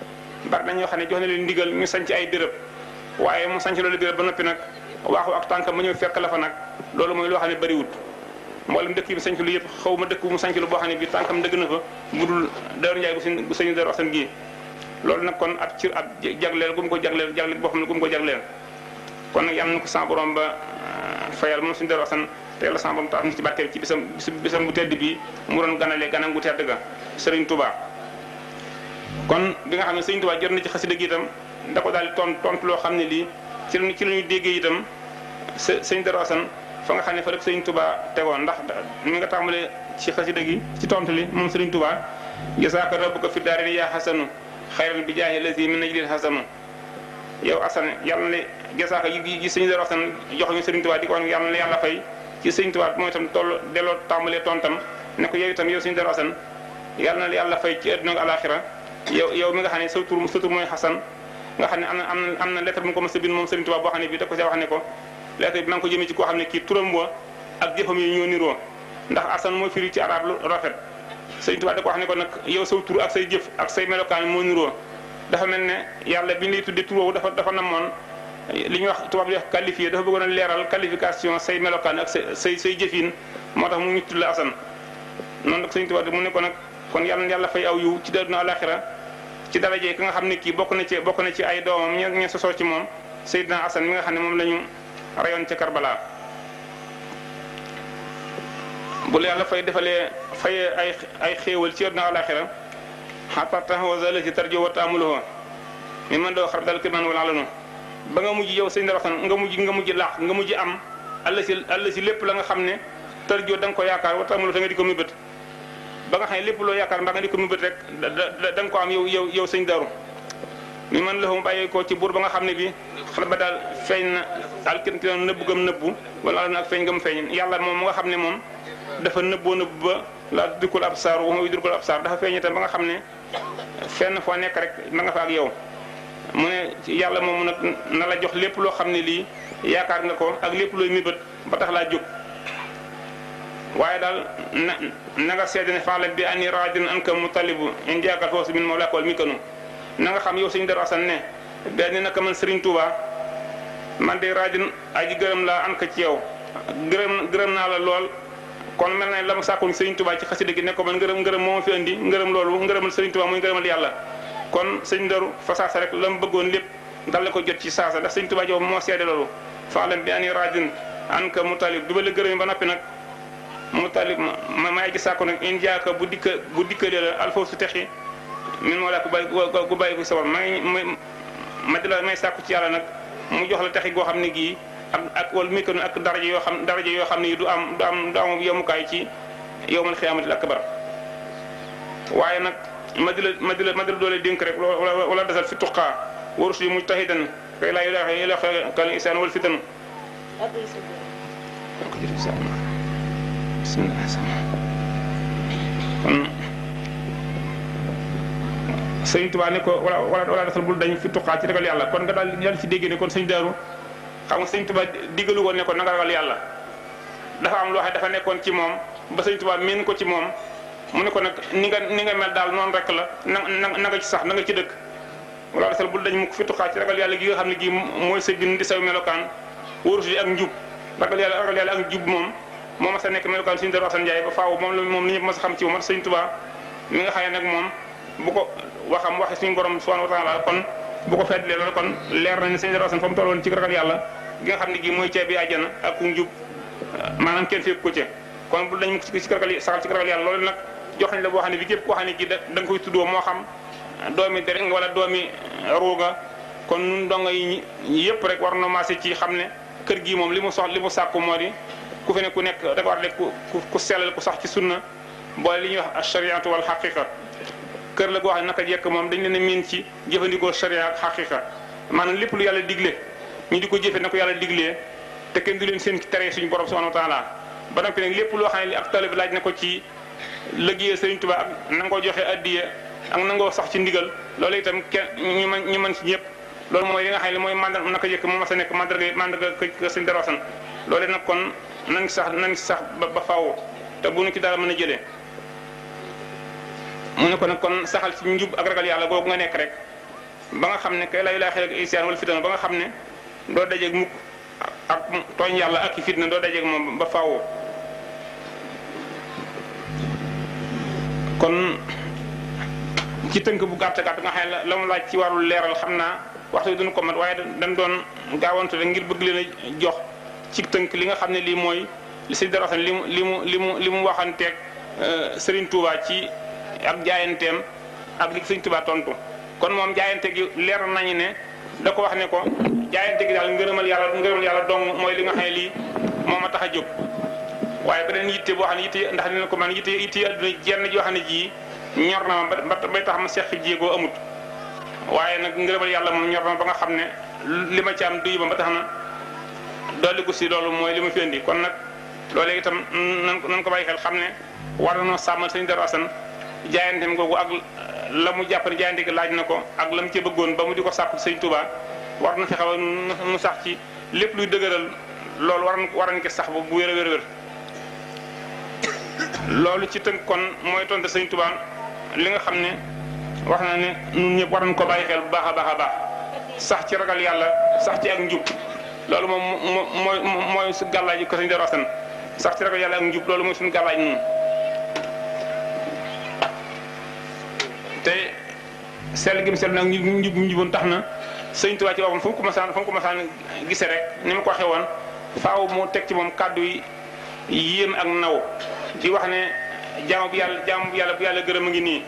bari nañoo xam ne jox na leen ndigal ñu sanc ay béréb waaye mu sanc loolu béréb ba noppi nag waaxu ak tànkam ma ñëw fekk la fa nag loolu mooy loo xam ne bariwut mboolem dëkk yi mu sanc lu yëpp xaw ma dëkk bu mu sanc lu boo xam ne bi tànkam dëgg na fa budul Daaru Njaay bu sëñ Daaru Asan gi loolu nag kon ab jagleel gu mu ko jagleel boo xam ne gu mu ko jagleel kon nag yàlla na ko sa borom ba fayal moom sëñ Daaru Asan te yàlla sa borom tax ci barkeel ci bisam bu tedd bi mu doon ganalee ganam gu tedd ga Sëriñ Touba. kon bi nga xam ne Sëriñ Touba jot na ci xasida gi itam da ko daal di tontu loo xam ne lii ci la ñuy déggee itam sëñ Daaru Asan fa nga xam ne fa rek Sëriñ Touba tegoon ndax mi nga tàmbalee ci xasida gi ci tontu li moom Sëriñ Touba jasaaka rabbuka fi daarayni yaa xasanu xayran bi jaahi lazi min najlil xasanu yow Asan yàlla na jasaaka yi Sëriñ Daaru Asan jox ñu Sëriñ Touba di ko wax yàlla na yàlla fay ci Sëriñ Touba mooy itam toll delloo tàmbalee tontam ne ko yow itam yow Sëriñ Daaru Asan yàlla na yàlla fay ci àdduna ak alaaxira yow mi nga xam ne sa tur mooy xasan nga xam ne am na lettre bu mu ko mos a bind moom Sëriñ Touba boo xam ne bii da ko see wax ne ko lettre bi maa ngi ko jëmee ci koo xam ne kii turam wa ak jëfam yi ñoo niroo ndax asan mooy firi ci arab lu rafet Sëriñ Touba da ko wax ne ko nag yow saw tur ak say jëf ak say melokaan moo niroo dafa mel ne yàlla bi ñu lay tuddee tur woowu dafa namoon li ñuy wax tubaab di wax qualifié dafa bëggoon a leeral qualification say melokaan ak say jëfin moo tax mu ngi tudd la asan noonu nag Sëriñ Touba mu ne ko nag kon yàlla fay aw yu ci àdduna alaxira ci daraje ka nga xam ne kii bokk na ci ay doomam ña sosoo ci moom Seydina Asan mi nga xam ne moom la ñu rayoon ca Karbala bu la yàlla defalee ay xéewal ci àdduna alaxira xatata wasala ci tarjo wa taamuluhu mi man doo xar dal kirman wala alanu ba nga mujj yow sëñ Daaru Asan nga mujj laax nga mujj am alla si lépp la nga xam ne tarjo da nga ko yaakaar wa taamuluhu te nga di ko mébét ba nga xam ne lépp loo yaakaar mbaa nga di ko mébét rek da nga ko am yow sëñ Daaru mi man la mu bàyyi ko ci buur ba nga xam ne bi xal ba daal feeñ na alkin ki doon nëbbu gëm nëbbu wala alana ak feeñ gëm feeñ yàlla moom mu nga xam ne moom dafa nëbboo nëbbu ba laa dikul ab saar wa ma dikul ab saar dafa feeñ itam ba nga xam ne fenn foo nekk rek ma nga fa ak yow mu ne yàlla moom nag na la jox lépp loo xam ne lii yaakaar nga ko ak lépp looy mébét ba tax laa jóg waaye daal na nga seede ne faalam bi ani raadin an ka mutalibu in jaakal foosu min mawlaaka wal mikanu na nga xam yow Sëriñ Daaru Asan ne benn naka man Sëriñ Touba man de raadin aji gërëm laa an ka ci yow gërëm naa la lool kon mel na la ma sàkkoon Sëriñ Touba ci xasida gi ne ko man ngërëm moo ma fi andi ngërëm loolu ngërëmal Sëriñ Touba muy ngërëmal yàlla kon Sëriñ Daaru fa saasa rek la mu bëggoon lépp dal la ko jot ci saasa ndax Sëriñ Touba jow moo seede loolu faalam bi ani raadin an ka mutalib bi ba la gërëm ba noppi nag mutalib ma aji sàkko nag in jaaka bu dikkalee la alfoof su texi min moo laa ku bàyyi ko sabar ma di la may sàkku ci yàlla nag mu jox la texi goo xam ne gii ak wala mikanu ak daraja yoo xam ne du am yemukaay ci yawmal xiyaamatil akbar waaye nag ma di la doole dénk rek wala desal fi tuqaa warus yi mujtahidan kay laa yulaaqa kal insaan wal fitan kon Sëriñ Tuubaa ne ko wala desal bul dañ fi tuqaa ci ragal yàlla kon nga daal yàlla ci dégg ne kon Sëriñ Daaru xam nga Sëriñ Tuubaa diggalu woon ne ko na nga ragal yàlla dafa am loo xam dafa nekkoon ci moom ba Sëriñ Tuubaa miin ko ci moom mu ne ko nag ni nga mel daal noonu rek la na nga ci sax na nga ci dëkk wala desal bul dañ mu ko fi tuqaa ci ragal yàlla gi nga xam ne gi mooy sa bind di saw melokaan wóorus yi ak njub ragal yàlla ak njub moom ma sa nekk melokaan Sëriñ Daaru Asan Njaay ba faaw moom li ñëpp ma sa xam ci moom Sëriñ Tuubaa mi nga xam ne nag moom bu ko waxe suñu borom subhanahu wa ta'ala kon bu ko feddlee loolu kon leer na ne Sëriñ Daaru Asan fa mu tolloon ci ragal yàlla gi nga xam ne gi mooy ceebi àjjana ak ku njub maanaam kenn fépp ko ci kon bu dañ mu ci saxal ci ragal yàlla loolu nag jox nañ la boo xam ne bi képp koo xam ne gi da nga koy tuddoo moo xam doomi deret nga wala doomi ruuga kon nun donga yi yëpp rek war na maase ci xam ne kër gi moom li mu sàkku moo di ku fi ne ku nekk dafa war lekk ku sellal ku sax ci sunna boole li ñuy wax ashariatu wal xaqiqa kër la goo xam ne naka jekk moom dañ leen a miin ci jëfandikoo sharia ak xaqiqa maanaam lépp lu yàlla digle ñu di ko jëfe na ko yàlla diglee te kenn du leen seen tere suñu borom subhanahu wa taala ba noppi nag lépp loo xam ne ak talib laaj na ko ci liggéeyee Sëriñ Tuubaa ak na nga ko joxe addiya ak na nga sax ci ndigal loolu itam kenn ñu mën ci ñëpp loolu mooy li nga xam ne mooy mandar naka jekk moom ma sa nekk mandarga kër Sëriñ Daaru Asan loolu nag kon nañ sax ba faaw te bu nu ci dara mën a jëlee mu ne ko nag kon saxal ci njub ak ragal yàlla googu nga nekk rek ba nga xam ne kay lay xel ak isyan wala fitna ba nga xam ne doo dajeeg mukk ak tooñ yàlla ak fitna doo dajeeg moom ba faaw. kon ci tënk bu gàtt gàtt nga xam ne la mu laaj ci wàllu leeral xam naa waxtu bi duñu ko mat waaye dañ doon gaawantu rek ngir bëgg leen a jox ci tënk li nga xam ne lii mooy li Sëñ Darou Assane li mu waxanteeg Serigne Touba ci ak jaayanteem ak li Serigne Touba tontu kon moom jaayante gi leer nañu ne da ko wax ne ko jaayante gi daal ngërëmal yàlla dong mooy li nga xam ne lii moo ma tax a jóg. waaye beneen yitte boo xam ne yitte ndax dina ko man yitte adduna jenn joo xam ne ji ñor na ma ba bay tax ma seq jéegoo amut waaye nag ngërëmal yàlla moom ñor na ba nga xam ne li ma ci am duy ba tax na dolli ko si loolu mooy li ma fi indi kon nag loolee itam nan ko bàyyi xel xam ne war na noo sàmmal Sëñ Darou Assane jaayanteem googu ak la mu jàpp ne jaayante gi laaj na ko ak la mu ci bëggoon ba mu di ko sàkku Sëñ Touba war na fexe ba mu sax ci lépp luy dëgëral loolu war nañ ko sax bu wér a wér loolu ci tënk kon mooy tontu Sëñ Touba li nga xam ne wax na ne ñun ñëpp war nañ ko bàyyi xel bu baax a baax a baax sax ci ragal yàlla sax ci ak njub loolu moom mooy su gàllaaj ko Sëñ Darou Assane sax ci ragal yàlla ak njub loolu mooy suñu gàllaaj nun te sell gi mu sell nag njuboon tax na Sëñ Touba ci boppam fu mu ko masaan gisee rek ni ma ko waxee woon faaw mu teg ci moom kàddu yi yéem ak naw di wax ne jaamu bu yàlla gërëm a ngi nii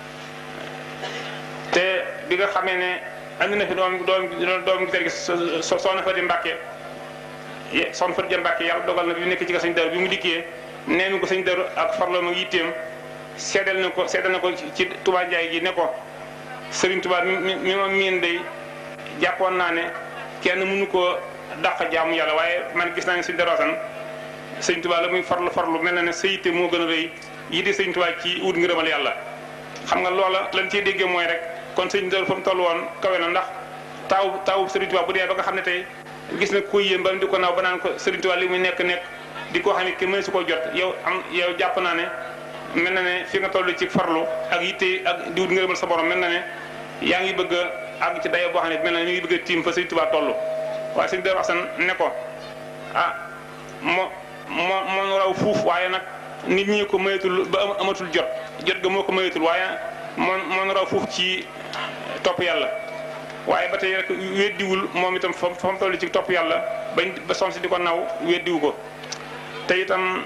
te bi nga xamee ne andi na fi doom gi tey soxna Fadi Mbàkke soxna Fadi Mbàkke yàlla dogal na bi mu nekk ci Sëñ Darou bi mu dikkee neenu ko Sëñ Darou ak farloom ak yitteem seedal na ko ci Touba Njaay gi ne ko Sëriñ Touba mi ma miin day jàppoon naa ne kenn mënu koo dàq jaamu yàlla waaye man gis naa ne Sëñ Darou Assane Sëñ Touba la muy farlu mel na ne sa yitte moo gën a rëy yi di Sëñ Touba ci wut ngërëmal yàlla xam nga loola lan ciy déggee mooy rek kon Sëñ Darou fa mu toll woon kawe na ndax taawu Sëriñ Touba bu dee ba nga xam ne tey gis na koy yéen ba di ko naaw ba naan ko Sëriñ Touba li muy nekk di ko xam ne kenn mënu su ko jot yow jàpp naa ne mel na ne fi nga toll ci farlu ak yitte ak di wut ngërëmal sa borom mel na ne yaa ngi bëgg a àgg ci dayo boo xam ne mel na ne mi ngi bëgg a tiim fa Sëñ Touba toll waaye Sëñ Darou Assane ne ko moo raw fuuf waaye nag nit ñi ko mayatul ba amatul jot ga moo ko mayatul waaye moo raw fuuf ci topp yàlla waaye ba tey rek weddiwul moom itam fa mu toll ci topp yàlla ba som si di ko naw weddiwu ko te itam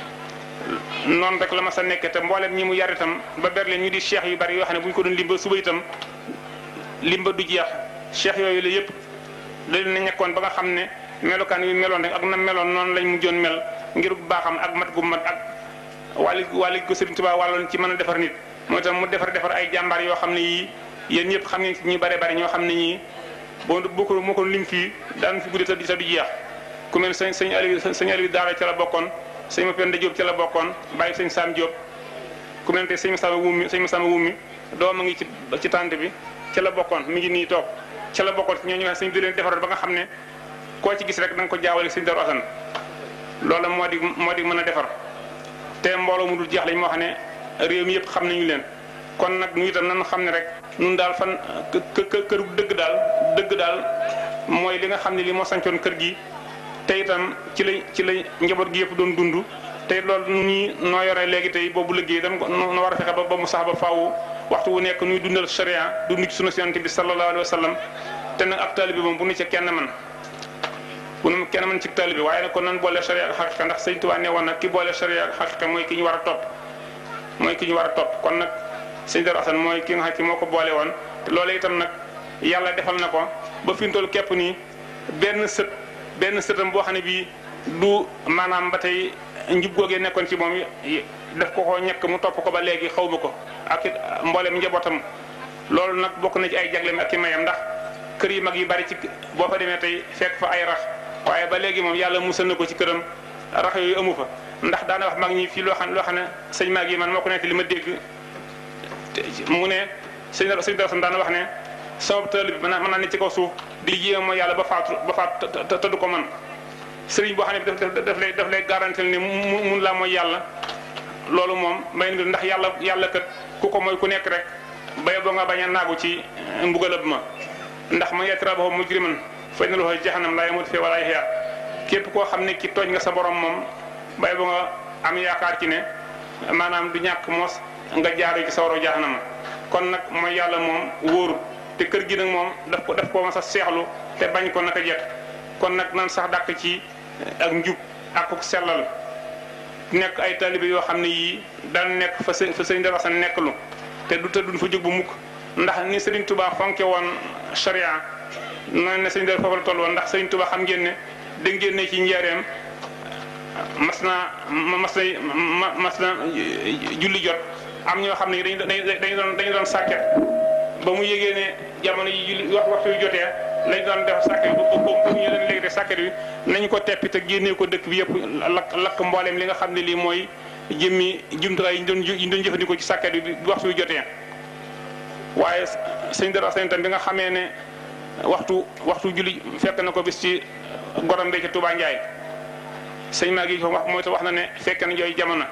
noonu rek la ma sa nekke te mboolem ñi mu yar itam ba berle ñu di cheikh yu bari yoo xam ne bu ñu ko doon limba suba itam limba du jeex cheikh yooyu la yëpp la leen ñekkoon ba nga xam ne melokaan wi meloon rek ak na meloon noonu lañ mujjoon mel ngir baaxam ak mat gu mat ak wàlli ko Sëriñ Tuubaa wàlloon ci mën a defar nit moo tax mu defar ay jàmbaar yoo xam ne yii yéen ñëpp xam ngeen ñu bare bari ñoo xam ne ñii boo ko lim fii daan fi guddi te du jeex ku mel sëñ Aliou Daara ca la bokkoon sëñ Mapenda Diop ca la bokkoon bàyyi sëñ Sam Diop ku mel te sëñ Masamba Wummi doom a ngi ci tànt bi ca la bokkoon mi ngi nii toog ca la bokkoon ñooñu wax sëñ di leen defaral ba nga xam ne koo ci gis rek da nga ko jaawale Sëñ Darou Assane loolu moo di mën a defar te mbooloo mu dul jeex lañ moo xam ne réew mi yëpp xam nañu leen kon nag ñu itam nan xam ne rek ñun daal fan këru dëgg daal mooy li nga xam ne li moo sancoon kër gi te itam ci la njaboot gi yëpp doon dund te loolu ñii noo yore léegi tey boobu liggéey dañ ko no war a fexe ba mu sax ba faaw waxtu wu nekk nuy dundal sharia dund ci sunu Yonent bi sallallahu alayhi wa sallam te nag ab taalibe bi moom bu nu ci kenn man ci taalibe bi waaye nag kon nan boole sharia ak xaqiqa ndax Sëñ Tuubaa ne woon nag ki boole sharia ak xaqiqa mooy ki ñu war a topp kon nag Sëñ Darou Assane mooy ki nga xam ci moo ko boole woon te loolee itam nag yàlla defal na ko ba fi mu toll képp nii benn sëtam boo xam ne bii du maanaam ba tey njub googee nekkoon ci moom daf ko ñekk mu topp ko ba léegi xaw ma ko ak it mboolem njabootam loolu nag bokk na ci ay jagleem ak i mayam ndax kër yi mag yi bari ci boo fa demee tey fekk fa ay rax waaye ba léegi moom yàlla musal na ko ci këram rax yooyu amu fa ndax daana wax mag ñi fii loo xam ne sëñ mag yi man moo ko nekk li ma dégg mu ne sëñ Darou Assane daana wax ne sama tëll bi mën naa ne ci kaw suuf di jéem mooy yàlla ba faatu te du ko man sëriñ boo xam ne daf lay garantil ne mun laa mooy yàlla loolu moom may na ndax yàlla kat ku ko mooy ku nekk rek bay boo nga bañ a naagu ci mbugalab ma ndax man yatrabahu mujriman fa inna lahu jahannam la yamut fi wala yahya képp koo xam ne ki tooñ nga sa borom moom bay boo nga am yaakaar ci ne maanaam du ñàkk moos nga jaaru ci sawaro jahannam kon nag mooy yàlla moom wóoru te kër gi nag moom daf ko mas a seexlu te bañ ko naka jekk kon nag nan sax dàkk ci ak njub ak ko sellal nekk ay taalibe yoo xam ne yii daan nekk fa sëñ Darou Assane nekk lu te duñ fa jóg bu mukk ndax ni Serigne Touba fonke woon charia noonu ne sëñ Darou foofu la toll woon ndax Serigne Touba xam ngeen ne dégg ngeen ne ci njaareem mas na julli jot am ñoo xam ne dañu doon sàkket ba mu yégee ne jamono yi julli waxtu yu jotee lañ doon def sàkket ba ñu leen léegi de sàkket bi nañu ko teppi te génnee ko dëkk bi yëpp lakk mbooleem li nga xam ne lii mooy jëmmi jumtuwaay yi ñu doon jëfandikoo ci sàkket bi waxtu yu jotee waaye sëñ Darou Assane tam bi nga xamee ne waxtu julli fekk na ko bis ci gorom de ci Touba Ndiaye sëñ maa gi wax na ne fekk na jooy jamono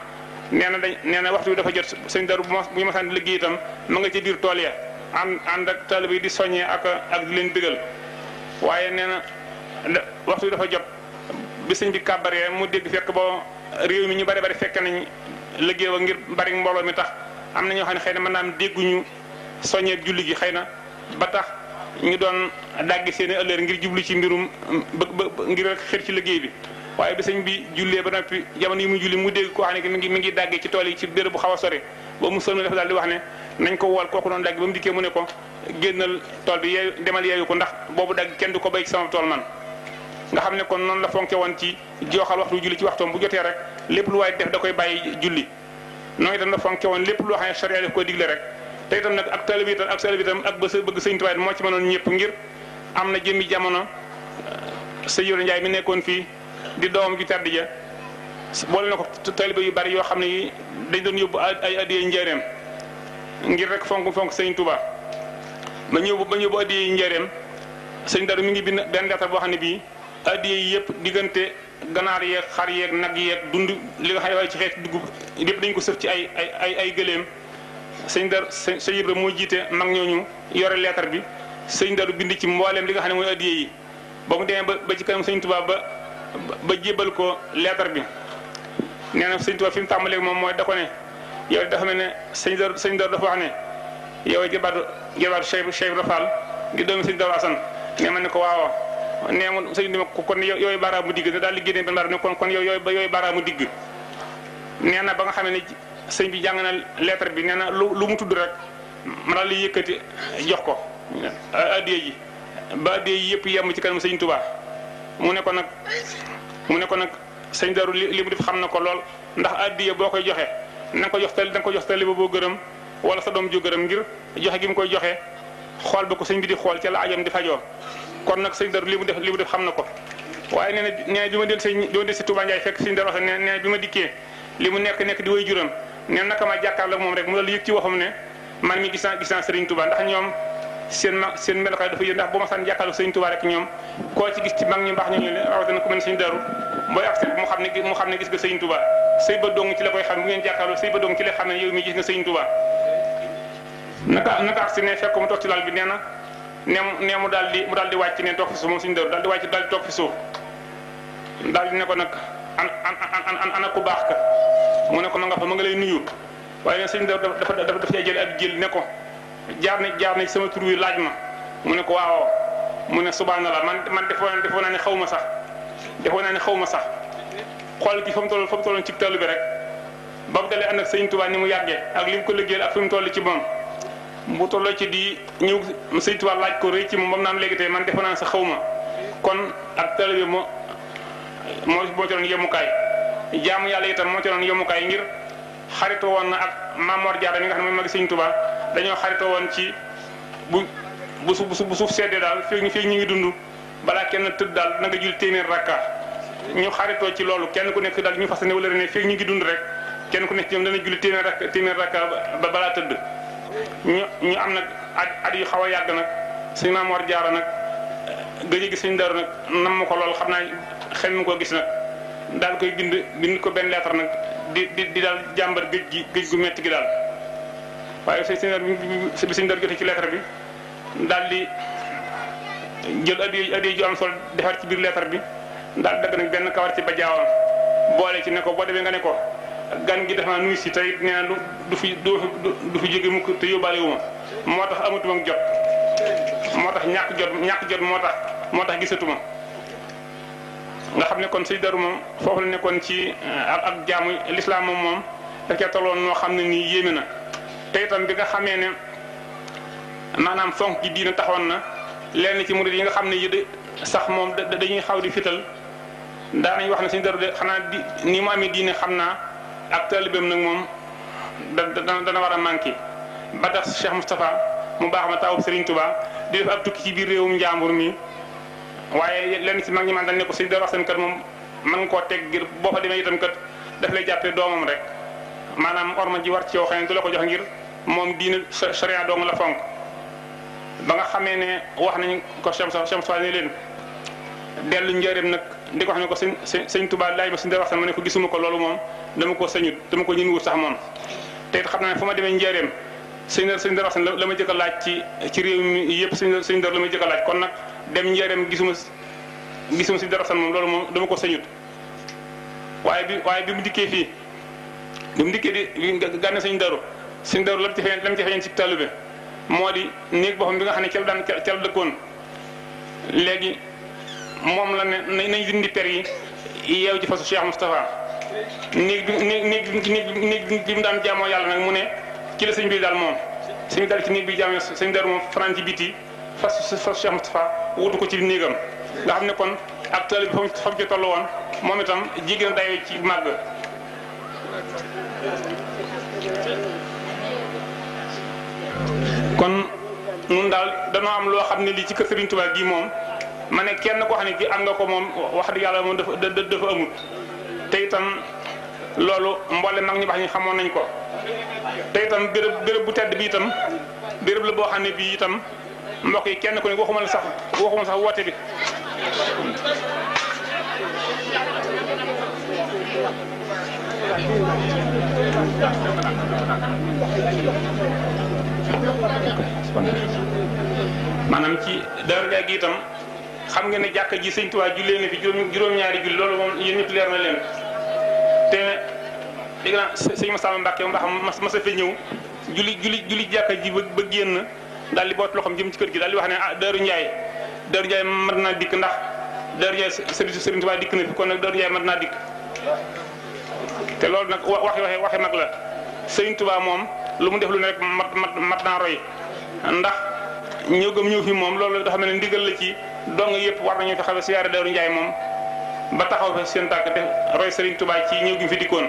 nee na waxtu bi dafa jot sëñ Darou bu ñu masaan di liggéey itam ma nga ci biir tool ya ànd ak taalibe yi di soññee ak di leen bégal waaye nee na waxtu bi dafa jot bi sëñ bi kàbbaree mu dégg fekk ba réew mi ñu bari fekk nañ liggéey wa ngir bari mbooloo mi tax am na ñoo xam ne xëy na mën naa am dégguñu soññee julli gi xëy na ba tax ñu doon daggi seeni ëllëg ngir jublu ci mbirum ngir rek xër ci liggéey bi waaye bi sëñ bi jullee ba noppi jamono yi muy julli mu dégg koo xam ne mi ngi daggee ci tool yi ci béréb bu xaw a sori ba mu sëlma dafa daal di wax ne nañ ko wool kooku doon dagg ba mu dikkee mu ne ko génnal tool bi yeeyu demal yeeyu ko ndax boobu dagg kenn du ko béy ci sama tool man nga xam ne kon noonu la fonke woon ci jooxal waxtu julli ci waxtoom bu jotee rek lépp lu waay def da koy bàyyi julli noonu itam la fonke woon lépp loo xam ne charia daf koy digle rek te itam nag ak taalibe itam ak bëgg sëñ Tuubaa moo ci mënoon ñëpp ngir am na jëmmi jamono sëñ Yoro Njaay mi nekkoon fii di doomam ju tedd ja boole na ko taalibe yu bari yoo xam ne yi dañ doon yóbbu ay addiyee njaareem ngir rek fonk sëñ Tuubaa ba ñëw addiyee njaareem sëñ Darou mi ngi bind benn lettre boo xam ne bii addiyee yi yëpp diggante ganaar yeeg xar yeeg nag yeeg dund li nga xam ne waaye ci xeet dugub yëpp dañ ko sëf ci ay gëléem sëñ Ibra moo jiite mag ñooñu yore lettre bi sëñ Darou bind ci mbooleem li nga xam ne mooy addiyee yi ba mu demee ba ci kanam sëñ Tuubaa ba jébal ko lettre bi nee na sëñ Tuubaa fi mu tàmbalee moom mooy da ko ne yow dafa mel ne sëñ Darou dafa wax ne yow jabaatu Cheikh Ibra Fall di doomi sëñ Darou Assane ne ma ne ko waaw nee ma sëñ bi kon yooyu baaraamu digg daal di génne benn baaraam ne kon yooyu baaraamu digg nee na ba nga xam ne sëñ bi jàng na lettre bi nee na lu mu tudd rek ma daal di yëkkati jox ko addiya ji ba addiya yi yëpp yem ci kanam sëñ Tuubaa mu ne ko nag sëñ Darou li mu def xam na ko lool ndax addiya boo koy joxe na nga ko jox tali ba boo gërëm wala sa doom ju gërëm ngir joxe gi mu koy joxe xool ba ko sëñ bi di xool ca la ajam di fajoo kon nag sëñ Darou li mu def xam na ko waaye nee na bi ma del si Touba Ndiaye fekk sëñ Darou nee na bi ma dikkee li mu nekk di way juram nee naka ma jàkkaarloo moom rek mu dal yëg ci waxam ne man mi gis naa Serigne Touba ndax ñoom seen melokaay dafa yëg ndax bu ma saan jàkkaarloo Serigne Touba rek ñoom koo ci gis ci mag ñu baax ñooñu ne rawatina ku mel ne sëñ Darou booy accès mu xam ne gis nga Serigne Touba sëy ba dong ci la koy xam bu ngeen jàkkaarloo sëy ba dong ci la xam ne yow mi gis nga Serigne Touba naka accès ne fekk mu toog ci lal bi nee na mu daal di wàcc ne toog fi suuf moom sëñ Darou daal di toog fi suuf daal di ne ko nag ana ku baax ka mu ne ko ma nga fa ma nga lay nuyu waaye nag sëñ Darou dafa cay jël ak jël ne ko jaar na sama tur wi laaj ma mu ne ko waaw mu ne subhanallah man defoon naa ne xaw ma sax xool gi fa mu tolloon ci tàll bi rek ba mu dalee ànd ak sëñ Tuubaa ni mu yàggee ak li mu ko liggéeyal ak fi mu toll ci moom bu tolloo ci di ñëw sëñ Tuubaa laaj ko rëy ci moom ba mu naan léegi tey man defoon naa sax xaw ma kon ak tàll bi moo ci doon yemukaay jaamu yàlla itam moo ci doon yemukaay ngir xaritoo woon na ak Mamor Diarra mi nga xam ne mooy magi sëñ Tuubaa dañoo xaritoo woon ci bu suuf seddee daal fii ñu ngi dund balaa kenn tëdd daal na nga jul téeméer rakka ñu xaritoo ci loolu kenn ku nekk daal ñu fas ne wala ne fii ñu ngi dund rek kenn ku nekk ci ñoom dana julli téeméer rakka ba balaa tëdd ñu am nag at yu xaw a yàgg nag sëñ Mamor Diarra nag gëj a gis sëñ Darou nag nam ma ko lool xam naa xel mi ko gis nag daal koy bind ko benn lettre nag di daal jàmbar géej gu metti gi daal waaye sëñ Dar jotee ci lettre bi daal di jël addiya ju am solo defar ci biir lettre bi daal dagg nag benn kawar ci ba jaawam boole ci ne ko boo demee nga ne ko gan gi dafa nuyu si tey nee na du fi jóge mukk te yóbbaale wu ma moo tax amatuma jot moo tax ñàkk jot moo tax gisatuma nga xam ne kon sëñ Darou moom foofu la nekkoon ci ak jaamu lislaam moom da cee tolloon noo xam ne nii yéeme na te itam bi nga xamee ne maanaam fonk gi diina taxoon na lenn ci murid yi nga xam ne yi sax moom dañuy xaw di fital daanañ wax ne sëñ Darou de xanaa ni mu amee diine xam naa ak taalibeem nag moom dana war a manqué ba tax Cheikh Moustapha mu baax ma taw Serigne Touba di def ab tukki ci biir réewum njàmbur mi waaye lenn ci mag ñi man dañ ne ko sëñ Darou Assane kat moom mën nga koo teg ngir boo fa demee itam kat daf lay jàppee doomam rek maanaam orma ji war ci yow xëy na du la ko jox ngir moom diine charia dong la fonk ba nga xamee ne wax nañ ko Cheikh Moustapha ne leen dellu njëriñ nag di ko wax ne ko sëñ Touba laaj ma sëñ Darou Assane ma ne ko gisuma ko loolu moom dama ko sañut dama ko ñun wut sax moom te it xam naa ne fu ma demee njëriñ sëñ Darou Assane la ma jëkk a laaj ci réew mi yëpp sëñ Darou la ma jëkk a laaj kon nag dem njëriñ gisuma sëñ Darou Assane moom loolu moom dama ko sañut waaye bi mu dikkee fii bi mu dikkee di gànne sëñ Darou lam ci feeñ ci talube moo di néeg boppam bi nga xam ne ca la dëkkoon léegi moom la ne nañ dindi per yi yeew ci fasu Cheikh Moustapha néeg bi mu daan jaamoo yàlla nag mu ne ci la sëñ bi daal moom sëñ bi daal ci néeg bi jaamoo sëñ Darou moom fanaan ci biti fasu Cheikh Moustapha wutu ko ci néegam nga xam ne kon ak taal bi fa mu ci toll woon moom itam jigéen dayoo ci màgg kon nun daal danoo am loo xam ne lii ci kër Serigne Touba gi moom ma ne kenn koo xam ne kii am nga ko moom wax dëgg yàlla moom dafa amul te itam loolu mboole mag ñu baax ñi xamoon nañ ko te itam béréb bu tedd bi itam béréb la boo xam ne bii itam mbokk yi kenn ku ne waxuma sax woote bi maanaam ci Daaru Njaay gi itam xam ngeen ne jàkka ji sëñ Tuubaa jullee na fi juróom-ñaari julli loolu moom yéen ñëpp leer na leen te dégg naa sëñ Massamba Mbacke ndax mas a fa ñëw julli jàkka ji ba génn daal di boot loxoom jëm ci kër gi daal di wax ne ah Daaru Njaay mat naa dikk ndax Daaru Njaay Sëriñ Tuubaa dikk na fi kon nag Daaru Njaay mat naa dikk te loolu nag waxe mag la Sëriñ Tuubaa moom lu mu def lu ne rek mat naa roy ndax ñëw fi moom loolu dafa mel ne ndigal la ci dong yëpp war nañu fi xawe siyaare Daaru Njaay moom ba taxaw fa seen tànk te roy Sëriñ Tuubaa ci ñëw gi fi dikkoon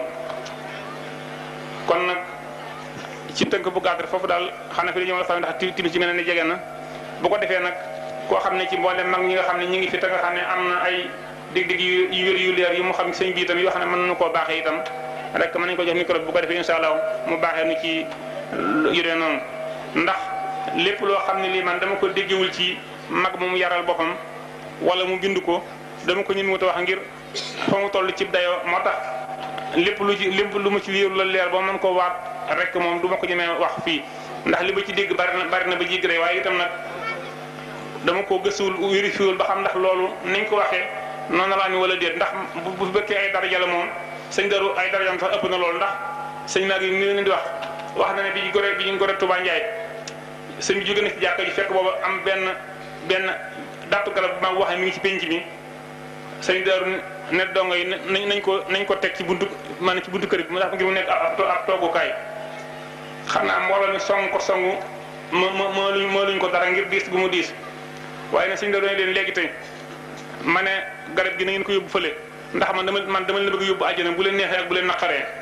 kon nag ci tënk bu gàtt foofu daal xam ne fi dañu fa ndax tibi ci mel ne jege na bu ko defee nag koo xam ne ci mboolem mag ñi nga xam ne ñi ngi fi te nga xam ne am na ay dig-dig yu wér yu leer yu mu xam sëñ bi itam yoo xam ne mën nañu koo baaxee itam rek mën nañu ko jox micro bu ko defee incha allah mu baaxee nu ci yuree noonu ndax lépp loo xam ne lii man dama ko déggewul ci mag mu yaral boppam wala mu bind ko dama ko ñun mu ta wax ngir fa mu toll ci dayoo moo tax lépp lu ma ci liiru la leer ba mën koo waat rek moom du ma ko ñemee wax fii ndax li ma ci dégg bari na ba jéggi rek waaye itam nag dama ko gëstuwul vérifiwul ba xam ndax loolu niñ ko waxee noonu la ñu wala déet ndax bu bëkkee ay daraja la moom sëñ Darou ay darajam sax ëpp na loolu ndax sëñ Maag yi ni leen di wax na ne bi ñu gore Touba Ndiaye sëñ bi jóge na ci jàkka ji fekk booba am benn dattu garab bi ma waxee mi ngi ci penc mi sëñ Darou ne dongo yi nañ ko teg ci buntu maanaam ci buntu kër bi ngir mu nekk ab toogukaay xam naa mbooloo mi songu moo luñ ko dara ngir diis bu mu diis waaye nag sëñ Darou ne leen léegi tey ma ne garab gi na ngeen ko yóbbu fële ndax man dama leen bëgg yóbbu àjjana bu leen neexee ak bu leen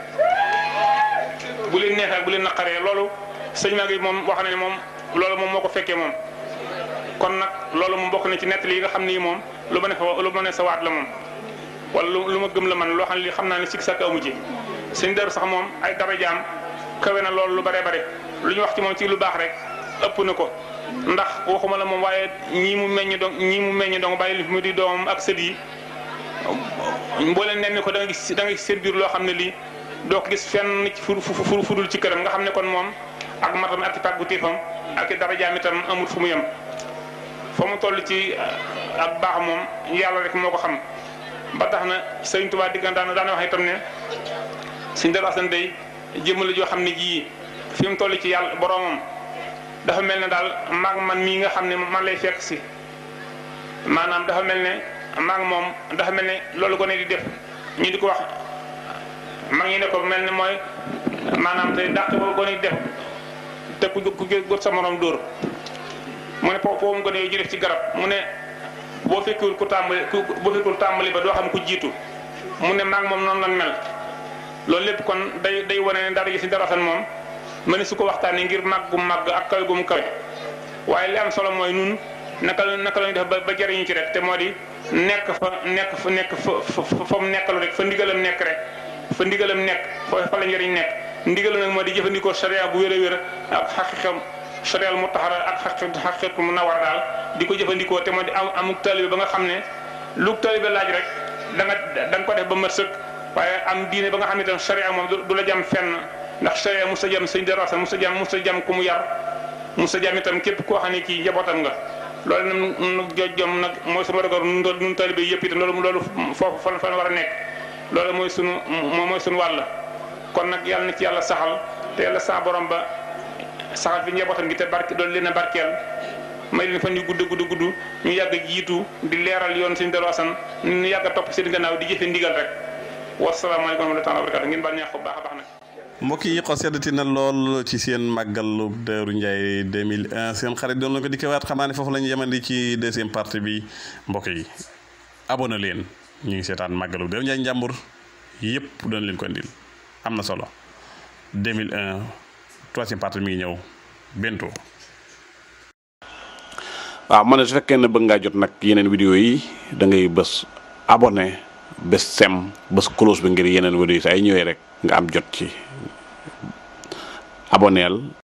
naqaree loolu sëñ Maag yi moom wax na ne moom loolu moom moo ko fekkee moom kon nag loolu moom bokk na ci nettali yi nga xam ni moom lu ma ne sa waat la moom wala lu ma gëm la man loo xam ne li xam naa ne sikk sàkk amu ci sëñ Darou sax moom ay darajaam kawe na loolu lu bare lu ñu wax ci moom ci lu baax rek ëpp na ko ndax waxuma la moom waaye ñii mu meññ dong bàyyi li fi mu di doomam ak sët yi boo leen nemmi ko da nga gis seen biir loo xam ne lii doo ko gis fenn fudul ci këram nga xam ne kon moom ak matam ak pàggu tiifam ak darajaam itam amul fu mu yem fa mu toll ci ak baax moom yàlla rek moo ko xam ba tax na Sëriñ Tuubaa diggantaan daana wax itam ne Sëriñ Darou Assane day jëmm la joo xam ne jii fi mu toll ci yàlla boromam dafa mel ne daal maag man mii nga xam ne man lay fekk si maanaam dafa mel ne maag moom dafa mel ne loolu gone di def ñu di ko wax mag ñi ne ko mel ne mooy maanaam te dàq boobu gone di def te ku góor sa morom dóor mu ne foofu gone yi ju def ci garab mu ne boo fekkul ku tàmbali ba doo xam ku jiitu mu ne maag moom noonu lan mel loolu lépp kon day wane ne dara ji si Darou Assane moom ma ne su ko waxtaanee ngir màggum màgg ak kawe gum kawe waaye li am solo mooy nun naka lañu def ba jariñu ci rek te moo di nekk fa mu nekkalu rek fa ndigalam nekk rek fa ndigalam nekk fa la njëriñ nekk ndigalam nag moo di jëfandikoo sharia bu wér a wér ak xaqiqam sharia mu taxara ak xaqiqatu mu nawar daal di ko jëfandikoo te moo di amuk taalibe ba nga xam ne lu taalibe laaj rek da nga ko def ba mat sëkk waaye am diine ba nga xam ne itam sharia moom du la jam fenn ndax sharia musta jam Sëriñ Darou Assane musta jam ku mu yar musta jam itam képp koo xam ne kii njabootam nga loolu nag jom nag mooy sunu war a nun taalibe yëpp itam loolu foofu fan war a nekk loolu mooy sunu wàll kon nag yàlla na ci yàlla saxal te yàlla sa borom ba saxal fi njabootam gi te barke doolu leen a barkeel may leen fan yu gudd ñu yàgg jiitu di leeral yoon Sëriñ Darou Assane ñu yàgg a topp seen gannaaw di jëfe ndigal rek wasalaamaaleykum wa rahmatulah wa barakatu ngeen baal ñaax ko baax a baax nag. mbokk yi xol seddati na lool ci seen màggalu Darou Ndiaye 2001 seen xarit doon la ko dikkewaat xam naa ne foofu la ñu yemandi ci deuxième partie bi mbokk yi abonné leen ñu ngi seetaan màggalu Darou Ndiaye Njàmbur yëpp doon leen ko indil am na solo 2001 troisième partie mi ngi ñëw bientôt. waaw ma ne su fekkee ne bëgg ngaa jot nag yeneen vidéo yi da ngay bës abonné bés sem bés close bi ngir yeneen vidéo yi saa yi ñëwee rek nga am jot ci aboneel